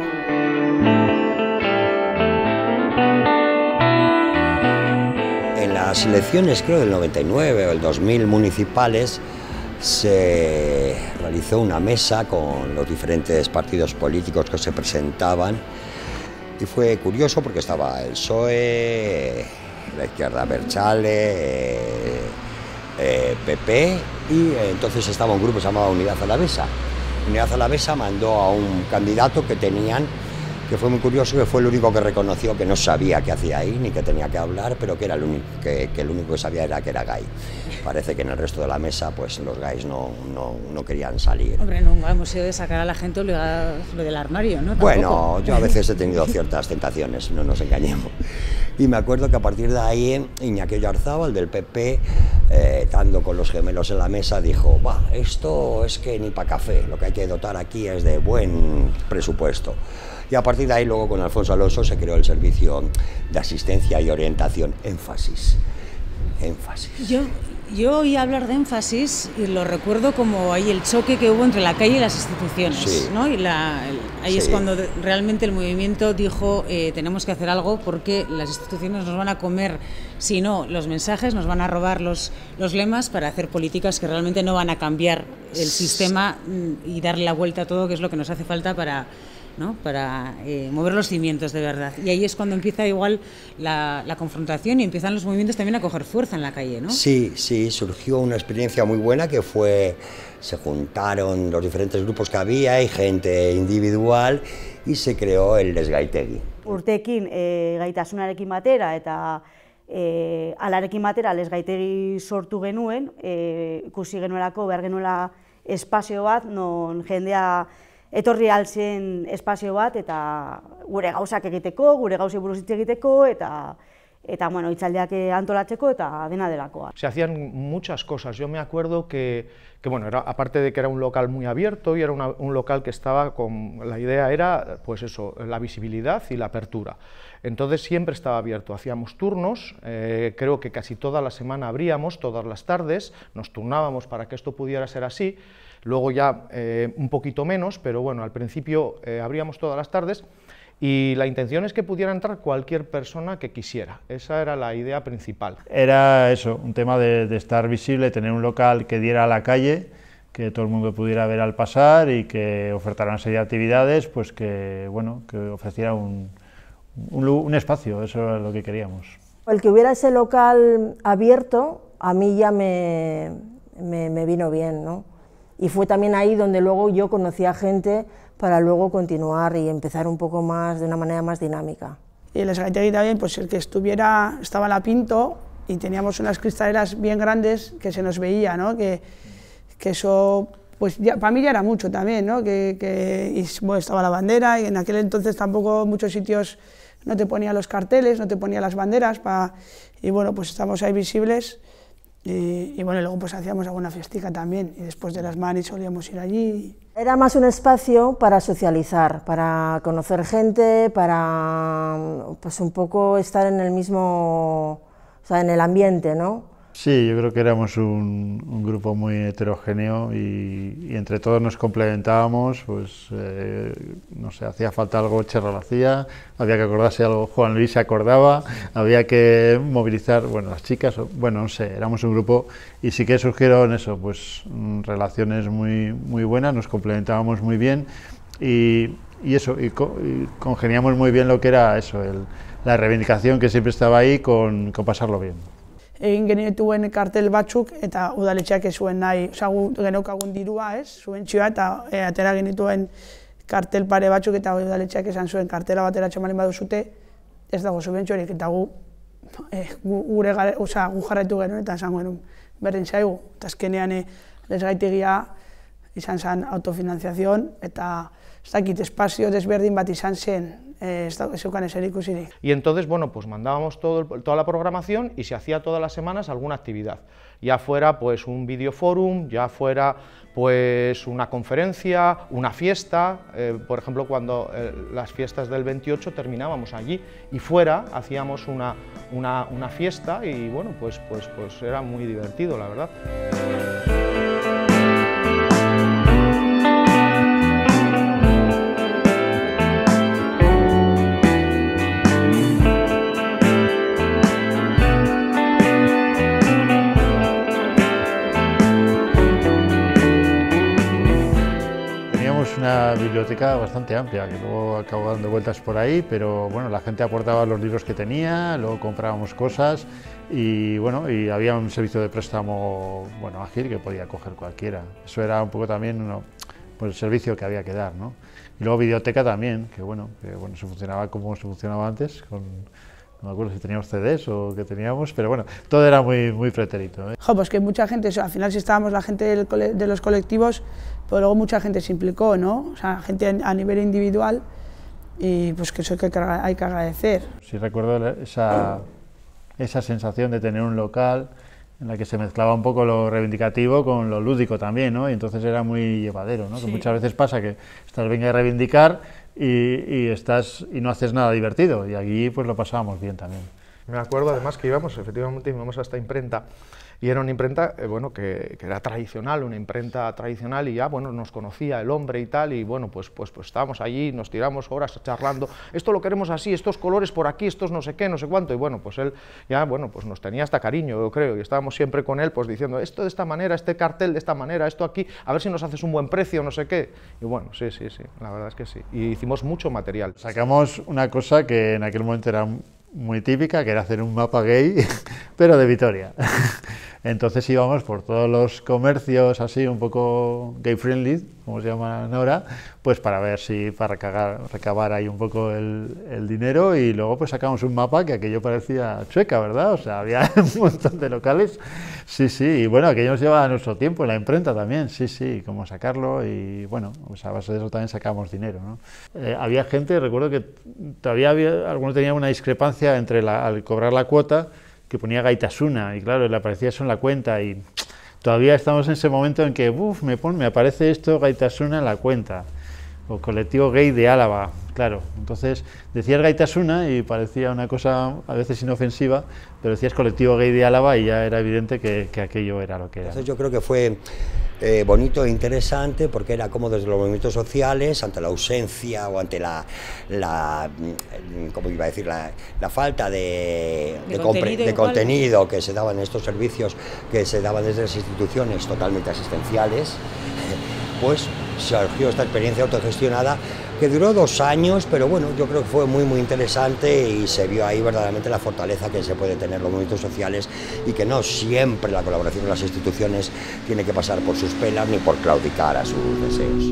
En las elecciones, creo, del 99 o el 2000 municipales, se realizó una mesa con los diferentes partidos políticos que se presentaban y fue curioso porque estaba el PSOE, la izquierda Abertzale, PP y entonces estaba un grupo que se llamaba Unidad Alavesa. Unidad Alavesa mandó a un candidato que tenían, que fue muy curioso, que fue el único que reconoció que no sabía qué hacía ahí ni que tenía que hablar, pero que era el único que sabía era que era gay. Parece que en el resto de la mesa pues los gays no querían salir. Hombre, nunca hemos ido de sacar a la gente obligada lo del armario, ¿no? Bueno, Tampoco. yo a veces he tenido ciertas tentaciones, no nos engañemos. Y me acuerdo que a partir de ahí Iñaki Oyarzábal del PP, estando con los gemelos en la mesa, dijo: "Va, esto es que ni para café, lo que hay que dotar aquí es de buen presupuesto". Y a partir de ahí luego con Alfonso Alonso se creó el servicio de asistencia y orientación, énfasis. Yo oí hablar de énfasis y lo recuerdo como ahí el choque que hubo entre la calle y las instituciones, sí, ¿no? Y ahí es cuando realmente el movimiento dijo tenemos que hacer algo porque las instituciones nos van a comer, si no, los mensajes, nos van a robar los lemas para hacer políticas que realmente no van a cambiar el sistema y darle la vuelta a todo, que es lo que nos hace falta para mover los cimientos de verdad. Y ahí es cuando empieza igual la confrontación y empiezan los movimientos también a coger fuerza en la calle, ¿no? Sí, surgió una experiencia muy buena que fue, se juntaron los diferentes grupos que había y gente individual y se creó el Desgaitegui. Urteekin gaitasunarekin batera eta alarekin batera Desgaitegi sortu genuen, ikusi genuelako behar genuela espazio bat, non jendea etorri altzen espazio bat eta gure gauzak egiteko, gure gauzei buruz hitz egiteko eta bueno, hitzaldiak antolatzeko eta dena delakoa. Se hacían muchas cosas. Yo me acuerdo que bueno, aparte de que era un local muy abierto y era un local que estaba con, la idea era, pues eso, la visibilidad y la apertura. Entonces siempre estaba abierto, hacíamos turnos, creo que casi toda la semana abríamos, todas las tardes, nos turnábamos para que esto pudiera ser así. Luego ya un poquito menos, pero bueno, al principio abríamos todas las tardes y la intención es que pudiera entrar cualquier persona que quisiera. Esa era la idea principal. Era eso, un tema de estar visible, tener un local que diera a la calle, que todo el mundo pudiera ver al pasar y que ofertara una serie de actividades, pues que, bueno, que ofreciera un espacio, eso era lo que queríamos. El que hubiera ese local abierto, a mí ya me vino bien, ¿no? Y fue también ahí donde luego yo conocí a gente para luego continuar y empezar un poco más, de una manera más dinámica. Y el Desgaitegui también, pues el que estaba la Pinto y teníamos unas cristaleras bien grandes que se nos veía, ¿no? Que eso, pues ya, para mí ya era mucho también, ¿no? Y, bueno, estaba la bandera y en aquel entonces tampoco muchos sitios no te ponían los carteles, no te ponían las banderas, y bueno, pues estamos ahí visibles. Y bueno, luego pues hacíamos alguna fiestica también y después de las manis solíamos ir allí. Era más un espacio para socializar, para conocer gente, para pues un poco estar en el mismo, o sea, en el ambiente, ¿no? Sí, yo creo que éramos un grupo muy heterogéneo y entre todos nos complementábamos, pues no sé, hacía falta algo, Cherra lo hacía, había que acordarse algo, Juan Luis se acordaba, había que movilizar, bueno, las chicas, bueno, no sé, éramos un grupo y sí que surgieron eso, pues relaciones muy buenas, nos complementábamos muy bien y eso, y congeniamos muy bien lo que era eso, la reivindicación que siempre estaba ahí con pasarlo bien. Egin genituen kartel batzuk eta udaletxeak ez zuen nahi, geneukagun dirua, subentzioa, eta atera genituen kartel pare batzuk eta udaletxeak esan zuen kartela batera txamalin baduzute, ez dago subentziorik, eta gu jarraitu genuen eta esan genuen berdin zaigu. Eta azkenean Desgaitegia izan zen autofinantziazion eta ez dakit espazio desberdin bat izan zen. Y entonces, bueno, pues mandábamos toda la programación y se hacía todas las semanas alguna actividad, ya fuera pues un videoforum, ya fuera pues una conferencia, una fiesta, por ejemplo cuando las fiestas del 28 terminábamos allí y fuera hacíamos una fiesta y bueno, pues era muy divertido, la verdad. una biblioteca bastante amplia, que luego acabo dando vueltas por ahí, pero bueno, la gente aportaba los libros que tenía, luego comprábamos cosas y bueno, y había un servicio de préstamo, bueno, ágil que podía coger cualquiera. Eso era un poco también pues el servicio que había que dar, ¿no? Y luego biblioteca también, que bueno, se funcionaba como se funcionaba antes, no me acuerdo si teníamos CDs o qué teníamos, pero bueno, todo era muy pretérito, ¿eh? Pues que mucha gente, al final si estábamos la gente de los colectivos, pero luego mucha gente se implicó, ¿no? O sea, gente a nivel individual, y pues que eso hay que agradecer. Sí recuerdo esa sensación de tener un local en la que se mezclaba un poco lo reivindicativo con lo lúdico también, ¿no? Y entonces era muy llevadero, ¿no? Sí. Que muchas veces pasa que estás venga a reivindicar y no haces nada divertido, y aquí pues lo pasábamos bien también. Me acuerdo además que efectivamente íbamos a esta imprenta, y era una imprenta bueno, que era tradicional, una imprenta tradicional, y ya bueno, nos conocía el hombre y tal, y bueno, pues estábamos allí, nos tiramos horas charlando, esto lo queremos así, estos colores por aquí, estos no sé qué, no sé cuánto, y bueno, pues él ya, bueno, pues nos tenía hasta cariño, yo creo, y estábamos siempre con él, pues diciendo, esto de esta manera, este cartel de esta manera, esto aquí, a ver si nos haces un buen precio, no sé qué, y bueno, sí, la verdad es que sí, y hicimos mucho material. Sacamos una cosa que en aquel momento era muy típica, que era hacer un mapa gay, pero de Vitoria. Entonces íbamos por todos los comercios así un poco gay friendly, como se llaman ahora, pues para ver si, para recabar ahí un poco el dinero, y luego pues sacamos un mapa que aquello parecía Chueca, ¿verdad? O sea, había un montón de locales, sí, y bueno, aquello nos llevaba nuestro tiempo, en la imprenta también, sí, cómo sacarlo, y bueno, pues a base de eso también sacamos dinero, ¿no? Había gente, recuerdo que todavía algunos tenían una discrepancia entre al cobrar la cuota, que ponía Gaitasuna, y claro, le aparecía eso en la cuenta, y todavía estamos en ese momento en que, me aparece esto, Gaitasuna en la cuenta, o colectivo gay de Álava, claro, entonces decías Gaitasuna y parecía una cosa a veces inofensiva, pero decías colectivo gay de Álava y ya era evidente que aquello era lo que era. Entonces yo creo que fue bonito e interesante, porque era como desde los movimientos sociales, ante la ausencia o ante ¿cómo iba a decir? La falta de contenido que se daban en estos servicios, que se daban desde las instituciones totalmente asistenciales, pues surgió esta experiencia autogestionada que duró 2 años, pero bueno, yo creo que fue muy interesante, y se vio ahí verdaderamente la fortaleza que se puede tener los movimientos sociales, y que no siempre la colaboración con las instituciones tiene que pasar por sus pelas ni por claudicar a sus deseos.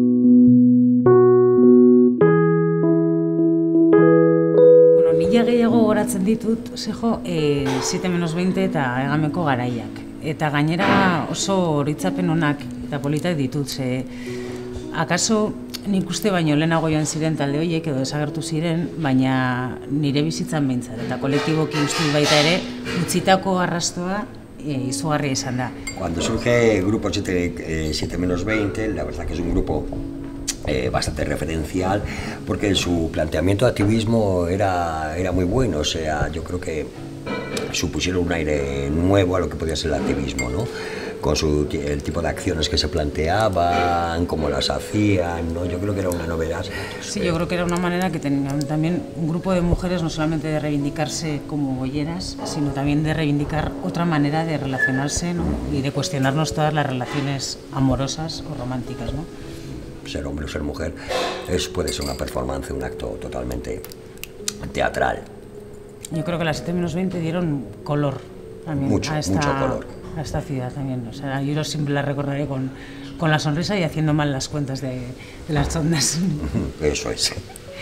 Bueno, mila gehiago goratzen ditut, Sejo, 7-20 eta Hegameko garaiak. Eta gainera oso horitzapen onak eta politak ditut, akaso nik uste baino lehenago joan ziren talde horiek edo desagertu ziren, baina nire bizitzan behintzat, eta kolektiboki uste baita ere, utzitako arrastoa izugarria izan da. Cuando surge el grupo 7-20, la verdad que es un grupo bastante referencial, porque su planteamiento de activismo era muy bueno, o sea, yo creo que supusieron un aire nuevo a lo que podía ser el activismo, ¿no? Con el tipo de acciones que se planteaban, cómo las hacían, ¿no? Yo creo que era una novedad. Sí, yo creo que era una manera que tenían también un grupo de mujeres, no solamente de reivindicarse como bolleras, sino también de reivindicar otra manera de relacionarse, ¿no? Y de cuestionarnos todas las relaciones amorosas o románticas, ¿no? Ser hombre o ser mujer puede ser una performance, un acto totalmente teatral. Yo creo que las 7-20 dieron color también mucho color a esta ciudad también. O sea, yo siempre la recordaré con la sonrisa y haciendo mal las cuentas de las ondas. Eso es.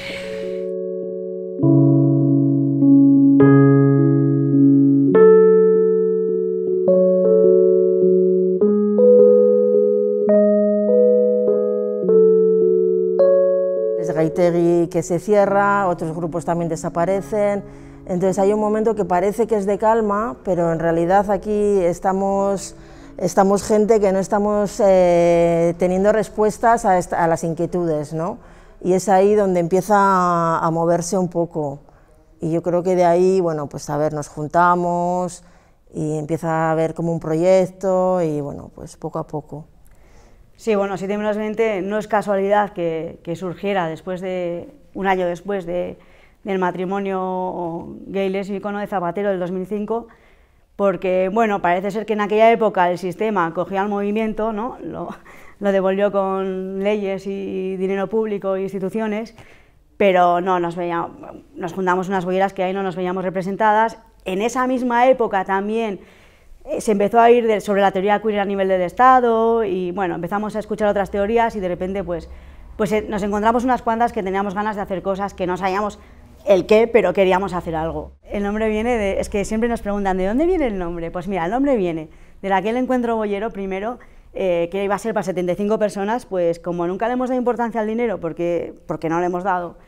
Es Gaitegui que se cierra, otros grupos también desaparecen. Entonces hay un momento que parece que es de calma, pero en realidad aquí estamos gente que no estamos teniendo respuestas a las inquietudes, ¿no? Y es ahí donde empieza a moverse un poco. Y yo creo que de ahí, bueno, pues a ver, nos juntamos y empieza a haber como un proyecto y bueno, pues poco a poco. Sí, bueno, 7-20 no es casualidad que surgiera un año después del matrimonio gay lésbico, ¿no?, de Zapatero del 2005, porque, bueno, parece ser que en aquella época el sistema cogía el movimiento, ¿no? Lo devolvió con leyes y dinero público e instituciones, pero no nos juntamos unas bolleras que ahí no nos veíamos representadas. En esa misma época también se empezó a ir sobre la teoría queer a nivel del Estado y, bueno, empezamos a escuchar otras teorías y de repente, pues nos encontramos unas cuantas que teníamos ganas de hacer cosas que no sabíamos el qué, pero queríamos hacer algo. El nombre viene es que siempre nos preguntan, ¿de dónde viene el nombre? Pues mira, el nombre viene de aquel encuentro boyero primero, que iba a ser para 75 personas, pues como nunca le hemos dado importancia al dinero, porque no le hemos dado,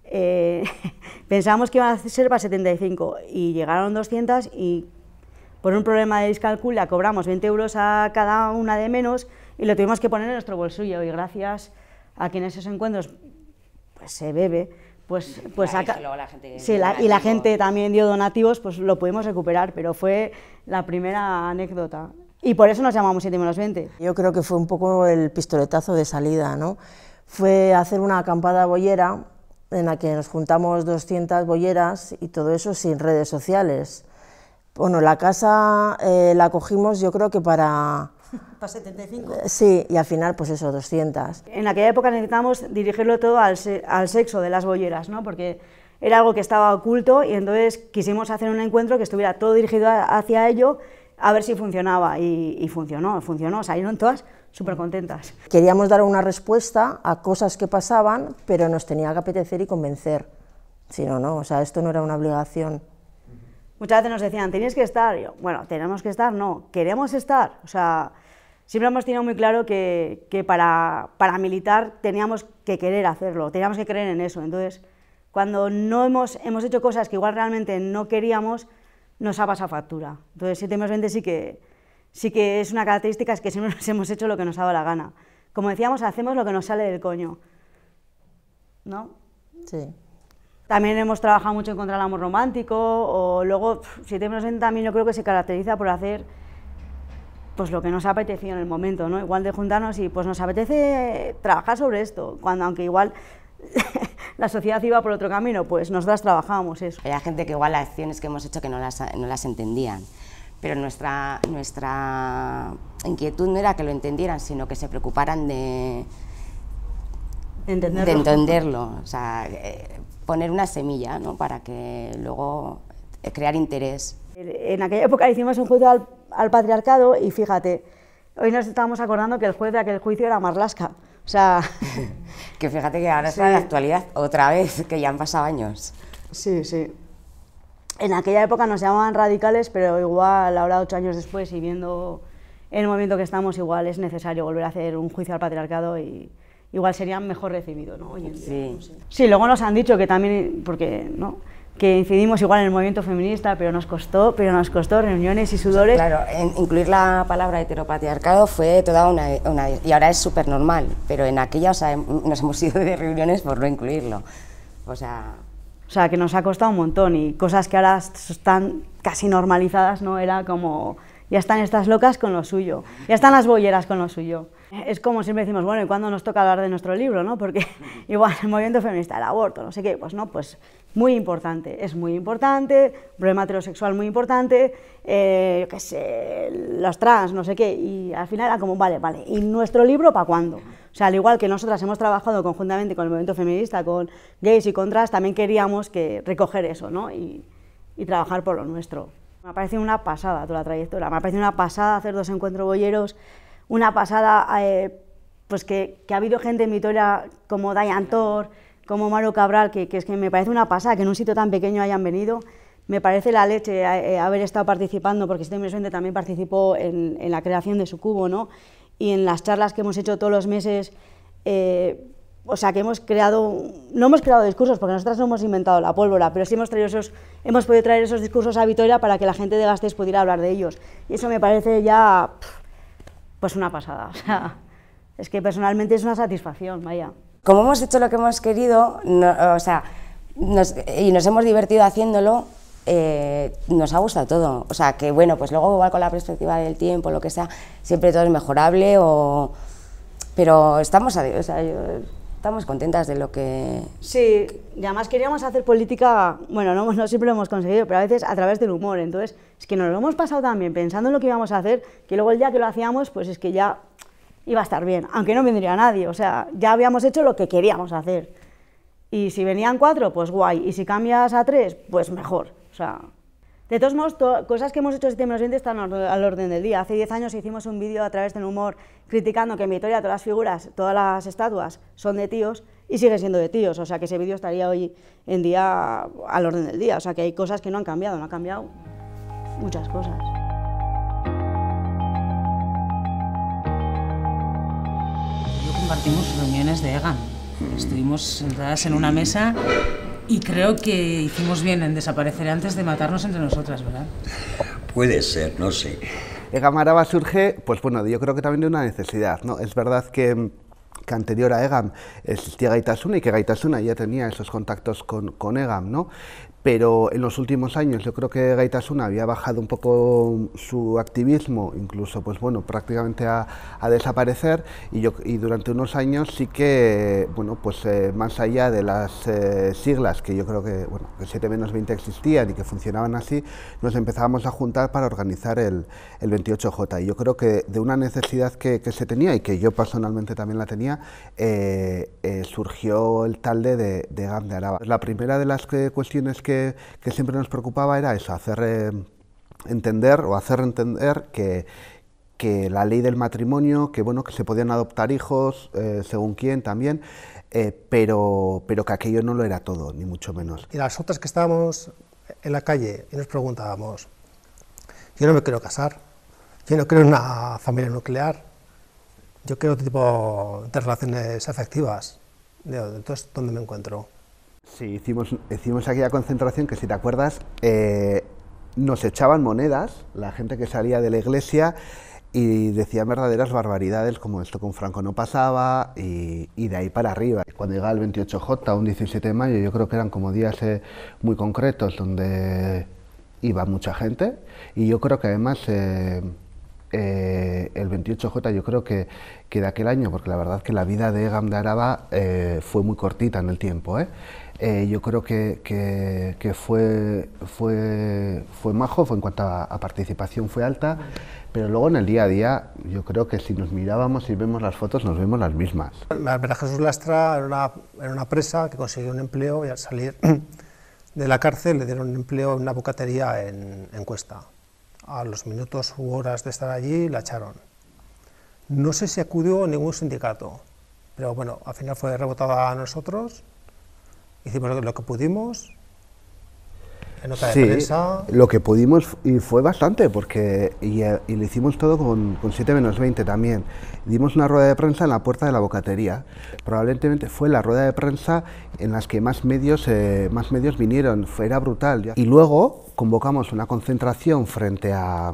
pensábamos que iban a ser para 75 y llegaron 200 y por un problema de discalculia cobramos 20 euros a cada una de menos y lo tuvimos que poner en nuestro bolsillo y gracias a que en esos encuentros pues se bebe, pues acá, sí, y la gente también dio donativos, pues lo pudimos recuperar, pero fue la primera anécdota. Y por eso nos llamamos 7-20. Yo creo que fue un poco el pistoletazo de salida, ¿no? Fue hacer una acampada boyera en la que nos juntamos 200 bolleras y todo eso sin redes sociales. Bueno, la casa la cogimos yo creo que para... ¿Para 75? Sí, y al final pues eso, 200. En aquella época necesitamos dirigirlo todo al sexo de las bolleras, ¿no? Porque era algo que estaba oculto y entonces quisimos hacer un encuentro que estuviera todo dirigido hacia ello, a ver si funcionaba, y funcionó, salieron todas súper contentas. Queríamos dar una respuesta a cosas que pasaban, pero nos tenía que apetecer y convencer, si no, no, o sea, esto no era una obligación. Muchas veces nos decían, ¿tenéis que estar? Y yo, bueno, ¿tenemos que estar? No, queremos estar, o sea, siempre hemos tenido muy claro que para militar teníamos que querer hacerlo, teníamos que creer en eso, entonces, cuando no hemos hecho cosas que igual realmente no queríamos, nos ha pasado factura. Entonces, 7-20 sí que es una característica, es que siempre nos hemos hecho lo que nos ha dado la gana. Como decíamos, hacemos lo que nos sale del coño, ¿no? Sí. También hemos trabajado mucho en contra del amor romántico, o luego 7-20 también yo creo que se caracteriza por hacer pues lo que nos ha apetecido en el momento, ¿no? Igual de juntarnos y pues nos apetece trabajar sobre esto, cuando aunque igual la sociedad iba por otro camino, pues nosotras trabajábamos eso. Había gente que igual las acciones que hemos hecho que no las entendían, pero nuestra inquietud no era que lo entendieran, sino que se preocuparan de entenderlo, o sea, poner una semilla, ¿no? Para que luego crear interés. En aquella época hicimos un juicio al patriarcado y fíjate, hoy nos estábamos acordando que el juez de aquel juicio era Marlaska. O sea... que fíjate que ahora está en la actualidad otra vez, que ya han pasado años. Sí, sí. En aquella época nos llamaban radicales, pero igual ahora 8 años después y viendo el movimiento que estamos, igual es necesario volver a hacer un juicio al patriarcado y igual serían mejor recibidos, ¿no? Hoy en día, sí. No sé. Sí, luego nos han dicho que también, porque, ¿no?, que incidimos igual en el movimiento feminista, pero nos costó reuniones y sudores. Claro, incluir la palabra heteropatriarcado fue toda una y ahora es súper normal, pero en aquella, o sea, nos hemos ido de reuniones por no incluirlo, o sea, que nos ha costado un montón y cosas que ahora están casi normalizadas, ¿no? Era como, ya están estas locas con lo suyo, ya están las bolleras con lo suyo. Es como siempre decimos, bueno, ¿y cuándo nos toca hablar de nuestro libro, no? Porque igual el movimiento feminista, el aborto, no sé qué, pues no, pues muy importante, es muy importante, problema heterosexual muy importante, yo qué sé, los trans, no sé qué, y al final era como, vale, ¿y nuestro libro para cuándo? O sea, al igual que nosotras hemos trabajado conjuntamente con el movimiento feminista, con gays y con trans, también queríamos recoger eso, ¿no? Y trabajar por lo nuestro. Me ha parecido una pasada toda la trayectoria, me ha parecido una pasada hacer 2 encuentros bolleros, una pasada pues que ha habido gente en Vitoria como Diane Thor, como Mario Cabral, que es que me parece una pasada que en un sitio tan pequeño hayan venido, me parece la leche haber estado participando, porque 7-20 también participó en la creación de su cubo, ¿no? Y en las charlas que hemos hecho todos los meses, o sea, que hemos creado, no hemos creado discursos, porque nosotras no hemos inventado la pólvora, pero sí hemos podido traer esos discursos a Vitoria para que la gente de Gasteiz pudiera hablar de ellos. Y eso me parece ya, pues una pasada, o sea, es que personalmente es una satisfacción, vaya. Como hemos hecho lo que hemos querido, o sea, y nos hemos divertido haciéndolo, nos ha gustado todo. O sea, que bueno, pues luego igual con la perspectiva del tiempo, lo que sea, siempre todo es mejorable, pero estamos, o sea, estamos contentas de lo que... Sí, y además queríamos hacer política, bueno, no siempre lo hemos conseguido, pero a veces a través del humor, entonces es que nos lo hemos pasado tan bien pensando en lo que íbamos a hacer, que luego el día que lo hacíamos, pues es que ya iba a estar bien, aunque no vendría nadie, o sea, ya habíamos hecho lo que queríamos hacer. Y si venían 4, pues guay, y si cambias a 3, pues mejor, o sea... De todos modos, cosas que hemos hecho en Septiembre 20 están al orden del día. Hace 10 años hicimos un vídeo a través del humor criticando que en Vitoria todas las figuras, todas las estatuas son de tíos y sigue siendo de tíos, o sea que ese vídeo estaría hoy en día al orden del día, o sea que hay cosas que no han cambiado muchas cosas. Compartimos reuniones de EGAM, estuvimos sentadas en una mesa y creo que hicimos bien en desaparecer antes de matarnos entre nosotras, ¿verdad? Puede ser, no sé. EGAM Araba surge, pues bueno, yo creo que también de una necesidad, ¿no? Es verdad que anterior a EGAM existía Gaitasuna y que Gaitasuna ya tenía esos contactos con EGAM, ¿no? Pero en los últimos años yo creo que Gaitasuna había bajado un poco su activismo, incluso pues bueno, prácticamente a desaparecer, y durante unos años sí que, bueno, pues más allá de las siglas que yo creo que, bueno, que 7-20 existían y que funcionaban así, nos empezábamos a juntar para organizar el 28J, y yo creo que de una necesidad que se tenía y que yo personalmente también la tenía, surgió el talde de EGAM de Araba. La primera de las cuestiones que siempre nos preocupaba era eso, hacer entender que la ley del matrimonio, que bueno, que se podían adoptar hijos, según quién también, pero que aquello no lo era todo, ni mucho menos. Y las otras que estábamos en la calle y nos preguntábamos, yo no me quiero casar, yo no quiero una familia nuclear, yo quiero otro tipo de relaciones afectivas, entonces, ¿dónde me encuentro? Sí, hicimos aquella concentración que, si te acuerdas, nos echaban monedas, la gente que salía de la iglesia, y decían verdaderas barbaridades como esto con Franco no pasaba, y de ahí para arriba. Cuando llegaba el 28J, un 17 de mayo, yo creo que eran como días muy concretos donde iba mucha gente, y yo creo que además el 28J yo creo que de aquel año, porque la verdad que la vida de EGAM de Araba fue muy cortita en el tiempo, yo creo que fue majo, fue en cuanto a participación fue alta, pero luego en el día a día yo creo que si nos mirábamos y vemos las fotos nos vemos las mismas. María Jesús Lastra era una presa que consiguió un empleo y al salir de la cárcel le dieron un empleo en una bocatería en Cuesta. A los minutos u horas de estar allí la echaron. No sé si acudió a ningún sindicato, pero bueno, al final fue rebotada a nosotros. Hicimos lo que pudimos, en nota de prensa. Lo que pudimos, y fue bastante, porque y lo hicimos todo con 7-20 también. Dimos una rueda de prensa en la puerta de la bocatería. Probablemente fue la rueda de prensa en las que más medios vinieron, era brutal. Y luego convocamos una concentración frente a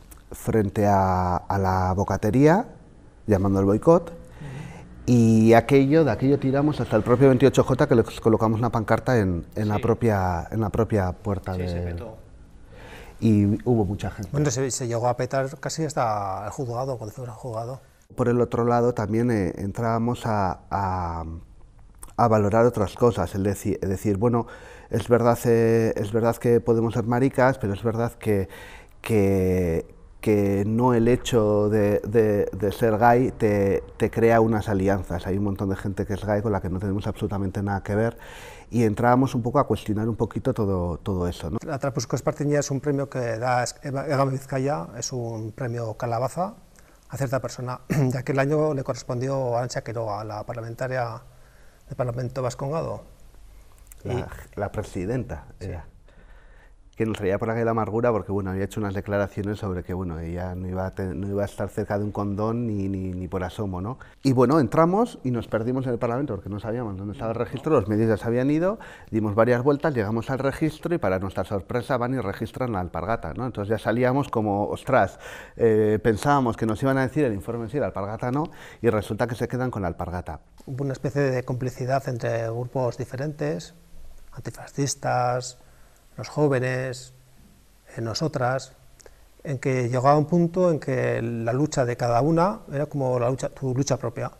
la bocatería, llamando al boicot. Y de aquello tiramos hasta el propio 28J, que le colocamos una pancarta en la propia puerta. Sí, se petó. Y hubo mucha gente. Bueno, se llegó a petar casi hasta el juzgado, cuando fuimos al juzgado. Por el otro lado también entrábamos a valorar otras cosas, es decir, bueno, es verdad que podemos ser maricas, pero es verdad que no el hecho de ser gay te crea unas alianzas. Hay un montón de gente que es gay con la que no tenemos absolutamente nada que ver, y entrábamos un poco a cuestionar un poquito todo eso, ¿no? La Trapuzko Espartiña es un premio que da EGAM Bizkaia, es un premio calabaza a cierta persona, ya que el año le correspondió a Arantxa Quiroga, la parlamentaria del Parlamento Vascongado. La presidenta era. Sí. Que nos reía por aquella amargura porque bueno, había hecho unas declaraciones sobre que bueno, ella no iba a estar cerca de un condón ni por asomo, ¿no? Y bueno, entramos y nos perdimos en el Parlamento porque no sabíamos dónde estaba el registro, los medios ya se habían ido, dimos varias vueltas, llegamos al registro y para nuestra sorpresa van y registran la alpargata, ¿no? Entonces ya salíamos como, ostras, pensábamos que nos iban a decir el informe sí, la alpargata no, y resulta que se quedan con la alpargata. Hubo una especie de complicidad entre grupos diferentes, antifascistas, los jóvenes, nosotras, en que llegaba un punto en que la lucha de cada una era como tu lucha propia.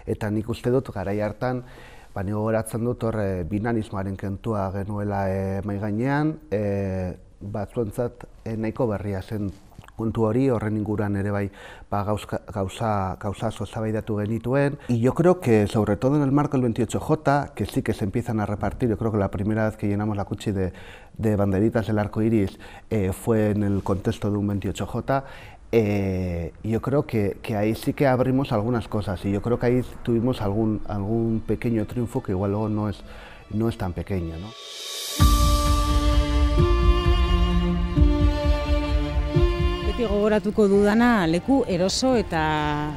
Eta nik uste dut, garai hartan, ni gogoratzen dut hor binarismoaren kontua genuela mahai gainean, batzuentzat nahiko berria zen kontu hori, horren inguruan ere bai gauza asko eztabaidatu genituen. Y yo creo que, sobre todo en el marco del 28J, que sí que se empiezan a repartir, yo creo que la primera vez que llenamos la cuchi de banderitas del arco iris fue en el contexto de un 28J, yo creo que ahí sí que abrimos algunas cosas y yo creo que ahí tuvimos algún pequeño triunfo que igual luego no es tan pequeño, ¿no? Gogoratuko dudana leku eroso eta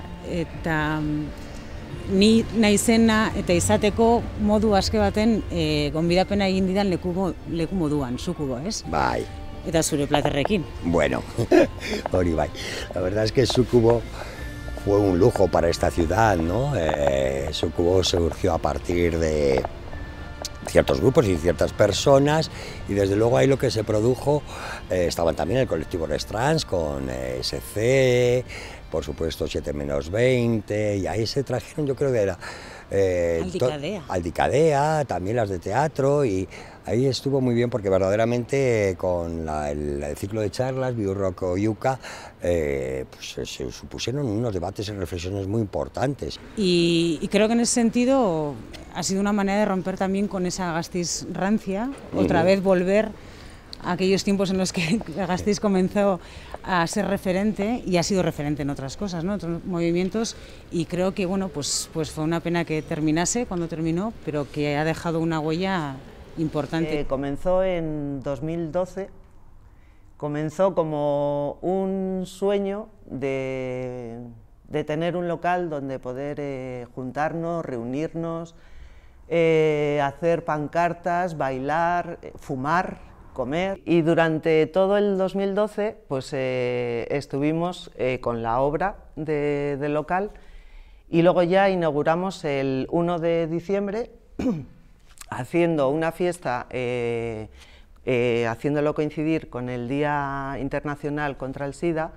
ni naizena eta izateko modu aske baten gonbidapena egin didan leku moduan, Sukubo, ez? Bai. Eta zure platerrekin. Bueno, hori bai. La verdad es que Sukubo fue un lujo para esta ciudad, ¿no? Sukubo surgió a partir de ciertos grupos y ciertas personas y desde luego ahí lo que se produjo estaban también el colectivo Les Trans con SC, por supuesto 7-20 y ahí se trajeron, yo creo que era Aldicadea, también las de teatro y ahí estuvo muy bien porque verdaderamente con el ciclo de charlas Biurroko Yuca pues se supusieron unos debates y reflexiones muy importantes. Y creo que en ese sentido ha sido una manera de romper también con esa Gasteiz rancia, otra vez volver a aquellos tiempos en los que Gasteiz comenzó a ser referente y ha sido referente en otras cosas, ¿no? Otros movimientos y creo que bueno, pues fue una pena que terminase cuando terminó, pero que ha dejado una huella importante. Comenzó en 2012, comenzó como un sueño de tener un local donde poder juntarnos, reunirnos, hacer pancartas, bailar, fumar, comer. Y durante todo el 2012 pues estuvimos con la obra del local y luego ya inauguramos el 1 de diciembre haciendo una fiesta, haciéndolo coincidir con el Día Internacional contra el SIDA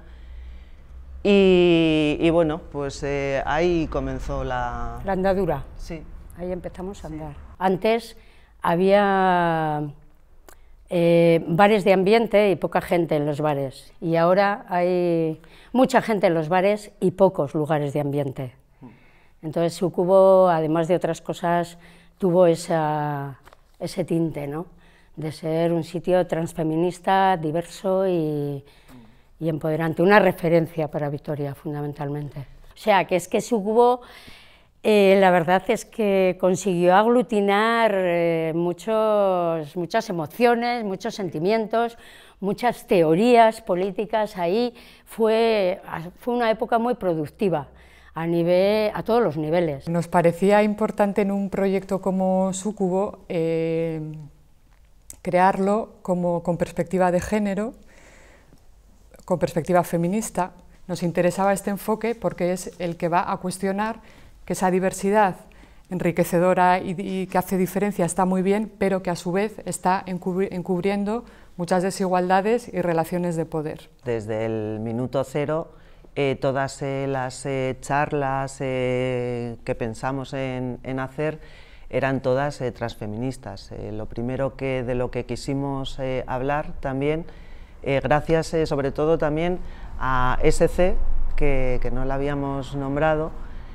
y bueno, pues ahí comenzó la andadura. Sí. Ahí empezamos a andar. Antes había bares de ambiente y poca gente en los bares y ahora hay mucha gente en los bares y pocos lugares de ambiente. Entonces Sukubo, además de otras cosas, tuvo ese tinte, ¿no? De ser un sitio transfeminista, diverso y empoderante, una referencia para Vitoria fundamentalmente. O sea, que es que Sukubo la verdad es que consiguió aglutinar muchas emociones, muchos sentimientos, muchas teorías políticas. Ahí fue una época muy productiva a todos los niveles. Nos parecía importante en un proyecto como Sukubo crearlo con perspectiva de género, con perspectiva feminista. Nos interesaba este enfoque porque es el que va a cuestionar que esa diversidad enriquecedora y que hace diferencia está muy bien, pero que a su vez está encubriendo muchas desigualdades y relaciones de poder. Desde el minuto cero, todas las charlas que pensamos en hacer eran todas transfeministas. Lo primero de lo que quisimos hablar también, gracias sobre todo también a SC, que no la habíamos nombrado,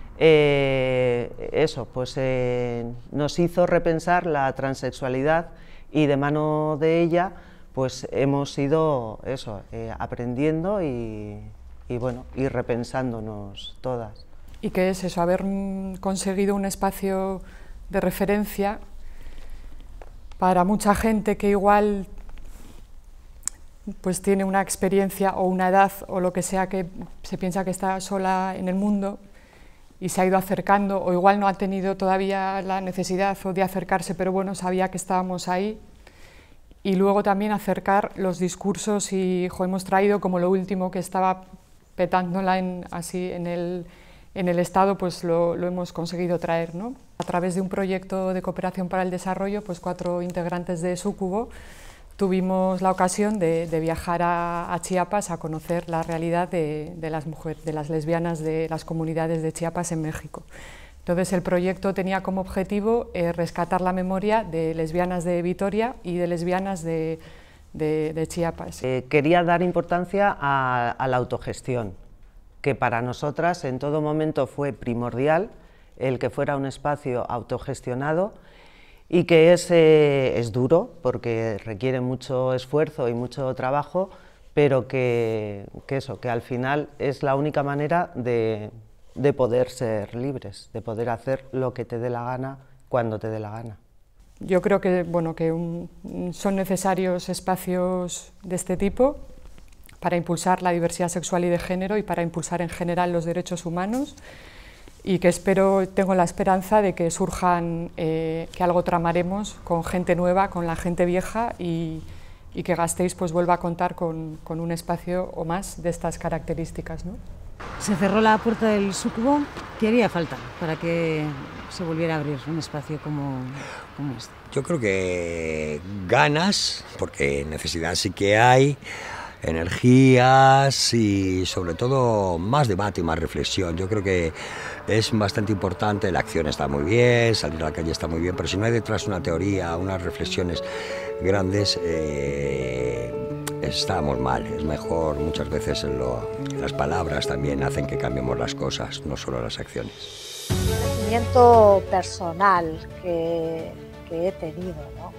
eso, pues nos hizo repensar la transexualidad y de mano de ella pues hemos ido eso, aprendiendo y bueno, y repensándonos todas. ¿Y qué es eso? Haber conseguido un espacio de referencia para mucha gente que igual pues tiene una experiencia o una edad o lo que sea que se piensa que está sola en el mundo y se ha ido acercando, o igual no ha tenido todavía la necesidad de acercarse, pero bueno, sabía que estábamos ahí. Y luego también acercar los discursos y hemos traído como lo último que estaba petándola así en el Estado, pues lo hemos conseguido traer, ¿no? A través de un proyecto de cooperación para el desarrollo, pues 4 integrantes de Sukubo tuvimos la ocasión de viajar a Chiapas a conocer la realidad de las mujeres, de las lesbianas de las comunidades de Chiapas en México. Entonces el proyecto tenía como objetivo rescatar la memoria de lesbianas de Vitoria y de lesbianas de Chiapas. Quería dar importancia a la autogestión, que para nosotras en todo momento fue primordial el que fuera un espacio autogestionado y que es duro porque requiere mucho esfuerzo y mucho trabajo, pero que al final es la única manera de poder ser libres, de poder hacer lo que te dé la gana cuando te dé la gana. Yo creo que, bueno, son necesarios espacios de este tipo para impulsar la diversidad sexual y de género y para impulsar en general los derechos humanos, y que tengo la esperanza de que surjan, que algo tramaremos con gente nueva, con la gente vieja, y que Gasteiz pues vuelva a contar con un espacio o más de estas características, ¿no? Se cerró la puerta del Sucubo. ¿Qué haría falta para que se volviera a abrir un espacio como este? Yo creo que ganas, porque necesidad sí que hay, energías y sobre todo más debate y más reflexión. Yo creo que es bastante importante, la acción está muy bien, salir a la calle está muy bien, pero si no hay detrás una teoría, unas reflexiones grandes, estamos mal. Es mejor, muchas veces las palabras también hacen que cambiemos las cosas, no solo las acciones. El sentimiento personal que he tenido, ¿no?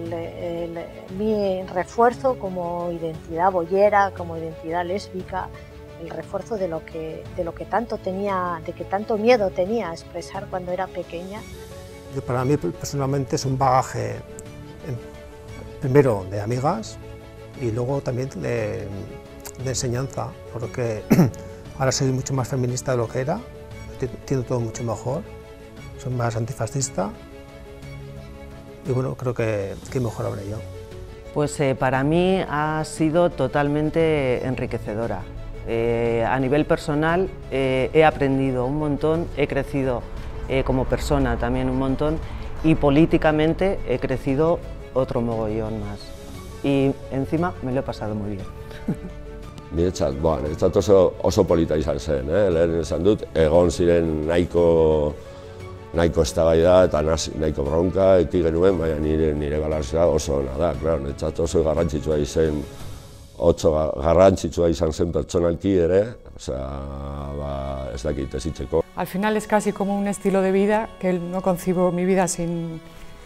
Mi refuerzo como identidad boyera, como identidad lésbica, el refuerzo de lo que tanto tenía, de que tanto miedo tenía a expresar cuando era pequeña. Para mí personalmente es un bagaje, primero de amigas y luego también de enseñanza, porque ahora soy mucho más feminista de lo que era, entiendo todo mucho mejor, soy más antifascista. Y bueno, creo que mejor habré yo. Pues para mí ha sido totalmente enriquecedora. A nivel personal he aprendido un montón, he crecido como persona también un montón, y políticamente he crecido otro mogollón más. Y encima me lo he pasado muy bien. Niretzat oso polita izan zen, lehen esan dut, egon ziren nahiko eztabaida eta nahiko bronka eki genuen, baina nire galaxia oso ona da, claro, niretzat oso garrantzitsua izan zen pertsonalki ere, ez dakit ezitzeko. Al final es casi como un estilo de vida, que no concibo mi vida sin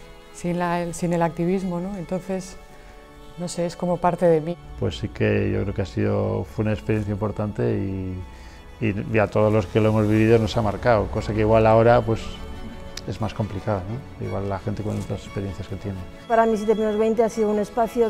el activismo, ¿no? Entonces, no sé, es como parte de mí. Pues sí que yo creo que fue una experiencia importante y a todos los que lo hemos vivido nos ha marcado, cosa que igual ahora pues es más complicada, ¿no? Igual la gente con las experiencias que tiene. Para mí 7-20 ha sido un espacio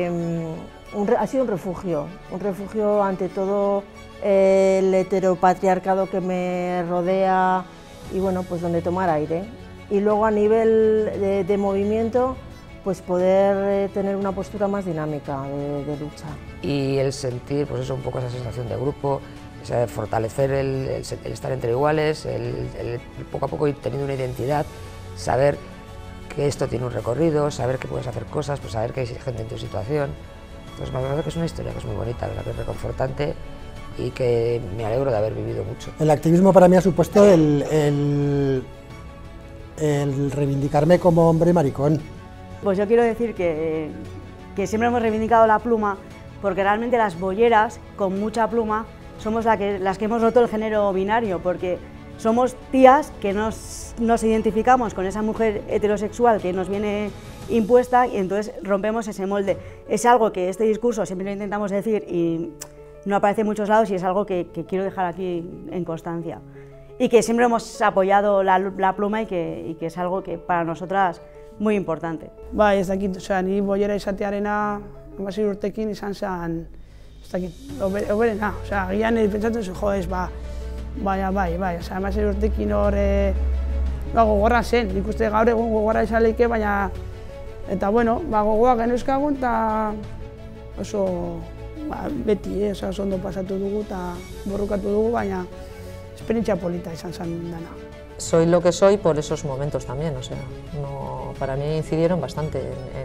ha sido un refugio ante todo el heteropatriarcado que me rodea y bueno, pues donde tomar aire. Y luego a nivel de movimiento, pues poder tener una postura más dinámica de lucha. Y el sentir, pues eso, un poco esa sensación de grupo, fortalecer el estar entre iguales, el poco a poco ir teniendo una identidad, saber que esto tiene un recorrido, saber que puedes hacer cosas, pues saber que hay gente en tu situación. Entonces me parece que es una historia que es muy bonita, que es reconfortante y que me alegro de haber vivido mucho. El activismo para mí ha supuesto el reivindicarme como hombre maricón. Pues yo quiero decir que siempre hemos reivindicado la pluma, porque realmente las boyeras con mucha pluma somos las que hemos roto el género binario, porque somos tías que nos identificamos con esa mujer heterosexual que nos viene impuesta y entonces rompemos ese molde. Es algo que este discurso siempre lo intentamos decir y no aparece en muchos lados y es algo que quiero dejar aquí en constancia. Y que siempre hemos apoyado la pluma y que es algo que para nosotras muy importante. Bai, ez dakit, ni boyera izatearena 16 urtekin izan zen, ez dakit, oberena, gian pentsatzen zuen, jo, ez, baina bai, 16 urtekin hor gogorra zen, nik uste gaur egun gogorra izan leike, baina, eta bueno, gogoak genuzkagun, eta oso beti, oso ondo pasatu dugu, eta borrukatu dugu, baina esperientzia polita izan zen dana. Soy lo que soy por esos momentos también, o sea, para mí incidieron bastante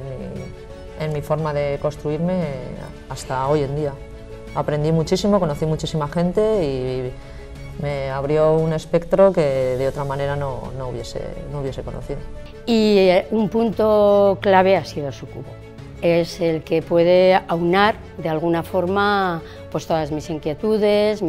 en mi forma de construirme hasta hoy en día. Aprendí muchísimo, conocí muchísima gente Me abrió un espectro que de otra manera no hubiese conocido. Y un punto clave ha sido su cubo. Es el que puede aunar de alguna forma pues todas mis inquietudes,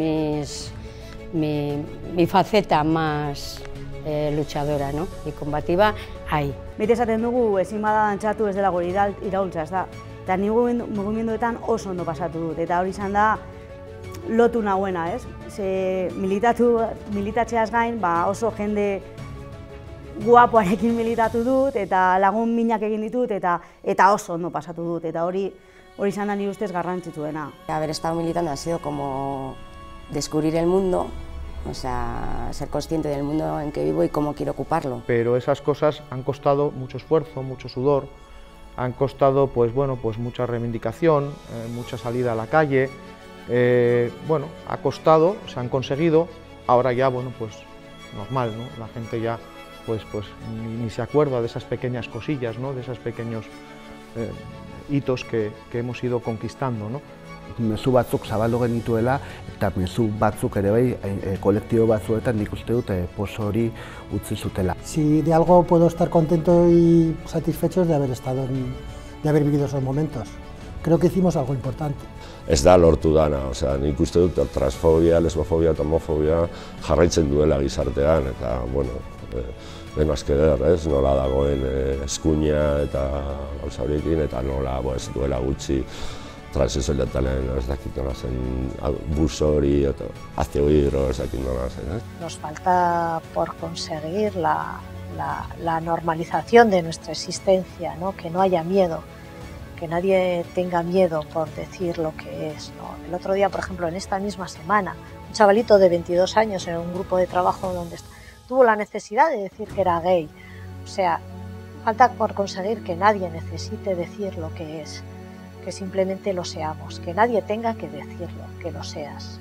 mi faceta más luchadora, ¿no? Y combativa ahí. Beti esaten dugu ezin bada dantzatu ez dela gure iraultza, ez da. Eta ni mugimenduetan oso ondo pasatu dut, eta hori izan da lotu nagoena, ez? Ze militatzeaz gain, oso jende guapoarekin militatu dut, eta lagun minak egin ditut, eta oso ondo pasatu dut, eta hori izan da nire ustez garrantzitsuena. Haber estado militando ha sido como descubrir el mundo, o sea, ser consciente del mundo en que vivo y cómo quiero ocuparlo. Pero esas cosas han costado mucho esfuerzo, mucho sudor, han costado pues mucha reivindicación, mucha salida a la calle, ha costado, se han conseguido, ahora ya pues normal, ¿no? La gente ya pues ni se acuerda de esas pequeñas cosillas, ¿no? De esos pequeños hitos que hemos ido conquistando, ¿no? Mezu batzuk zabaldu genituela eta mezu batzuk ere bai kolektibo batzuetan nik uste dut poso hori utzi zutela. Si de algo puedo estar contento y satisfecho es de haber vivido esos momentos. Creo que hicimos algo importante. Ez da lortu dana, nik uste dut transfobia, lesbofobia eta homofobia jarraitzen duela gizartean eta, denaz keder, nola dagoen eskuina eta gauza horiekin eta nola duela gutxi transexualitatean ez dakit nola zen bus hori, hace oír, ez dakit nola zen. Nos falta por conseguir la normalización de nuestra existencia, ¿no? Que no haya miedo, que nadie tenga miedo por decir lo que es, ¿no? El otro día, por ejemplo, en esta misma semana, un chavalito de 22 años en un grupo de trabajo donde tuvo la necesidad de decir que era gay. O sea, falta por conseguir que nadie necesite decir lo que es, que simplemente lo seamos, que nadie tenga que decirlo, que lo seas.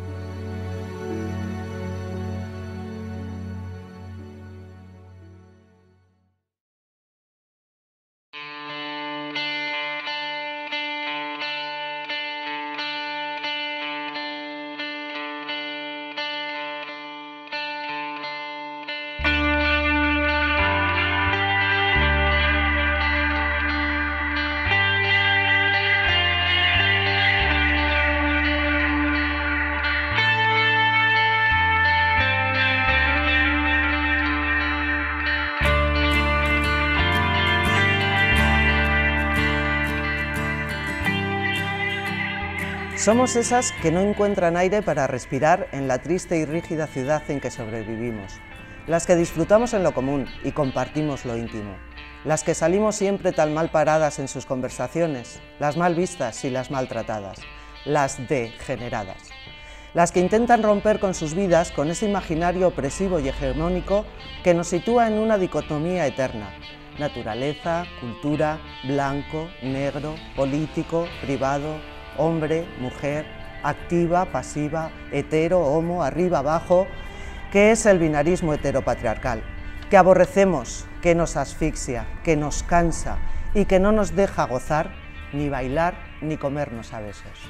Somos esas que no encuentran aire para respirar en la triste y rígida ciudad en que sobrevivimos, las que disfrutamos en lo común y compartimos lo íntimo, las que salimos siempre tan mal paradas en sus conversaciones, las mal vistas y las maltratadas, las degeneradas, las que intentan romper con sus vidas con ese imaginario opresivo y hegemónico que nos sitúa en una dicotomía eterna: naturaleza, cultura, blanco, negro, político, privado, hombre, mujer, activa, pasiva, hetero, homo, arriba, abajo, que es el binarismo heteropatriarcal, que aborrecemos, que nos asfixia, que nos cansa y que no nos deja gozar, ni bailar, ni comernos a besos.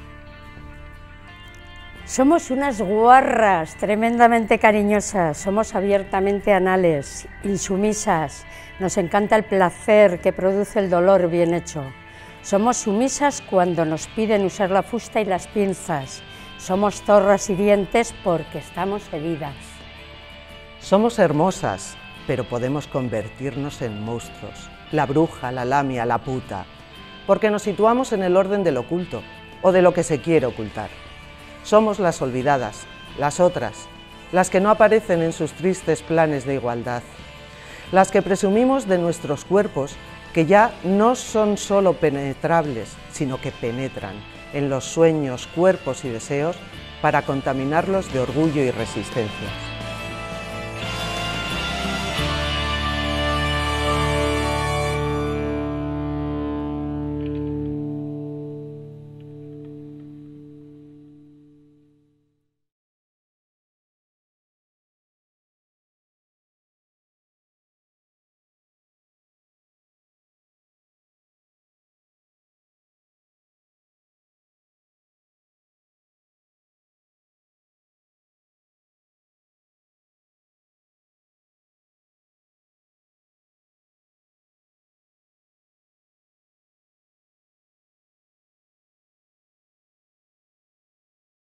Somos unas guarras tremendamente cariñosas, somos abiertamente anales, insumisas, nos encanta el placer que produce el dolor bien hecho. Somos sumisas cuando nos piden usar la fusta y las pinzas. Somos zorras hirientes porque estamos heridas. Somos hermosas, pero podemos convertirnos en monstruos. La bruja, la lamia, la puta. Porque nos situamos en el orden del oculto, o de lo que se quiere ocultar. Somos las olvidadas, las otras, las que no aparecen en sus tristes planes de igualdad. Las que presumimos de nuestros cuerpos, que ya no son solo penetrables, sino que penetran en los sueños, cuerpos y deseos para contaminarlos de orgullo y resistencia.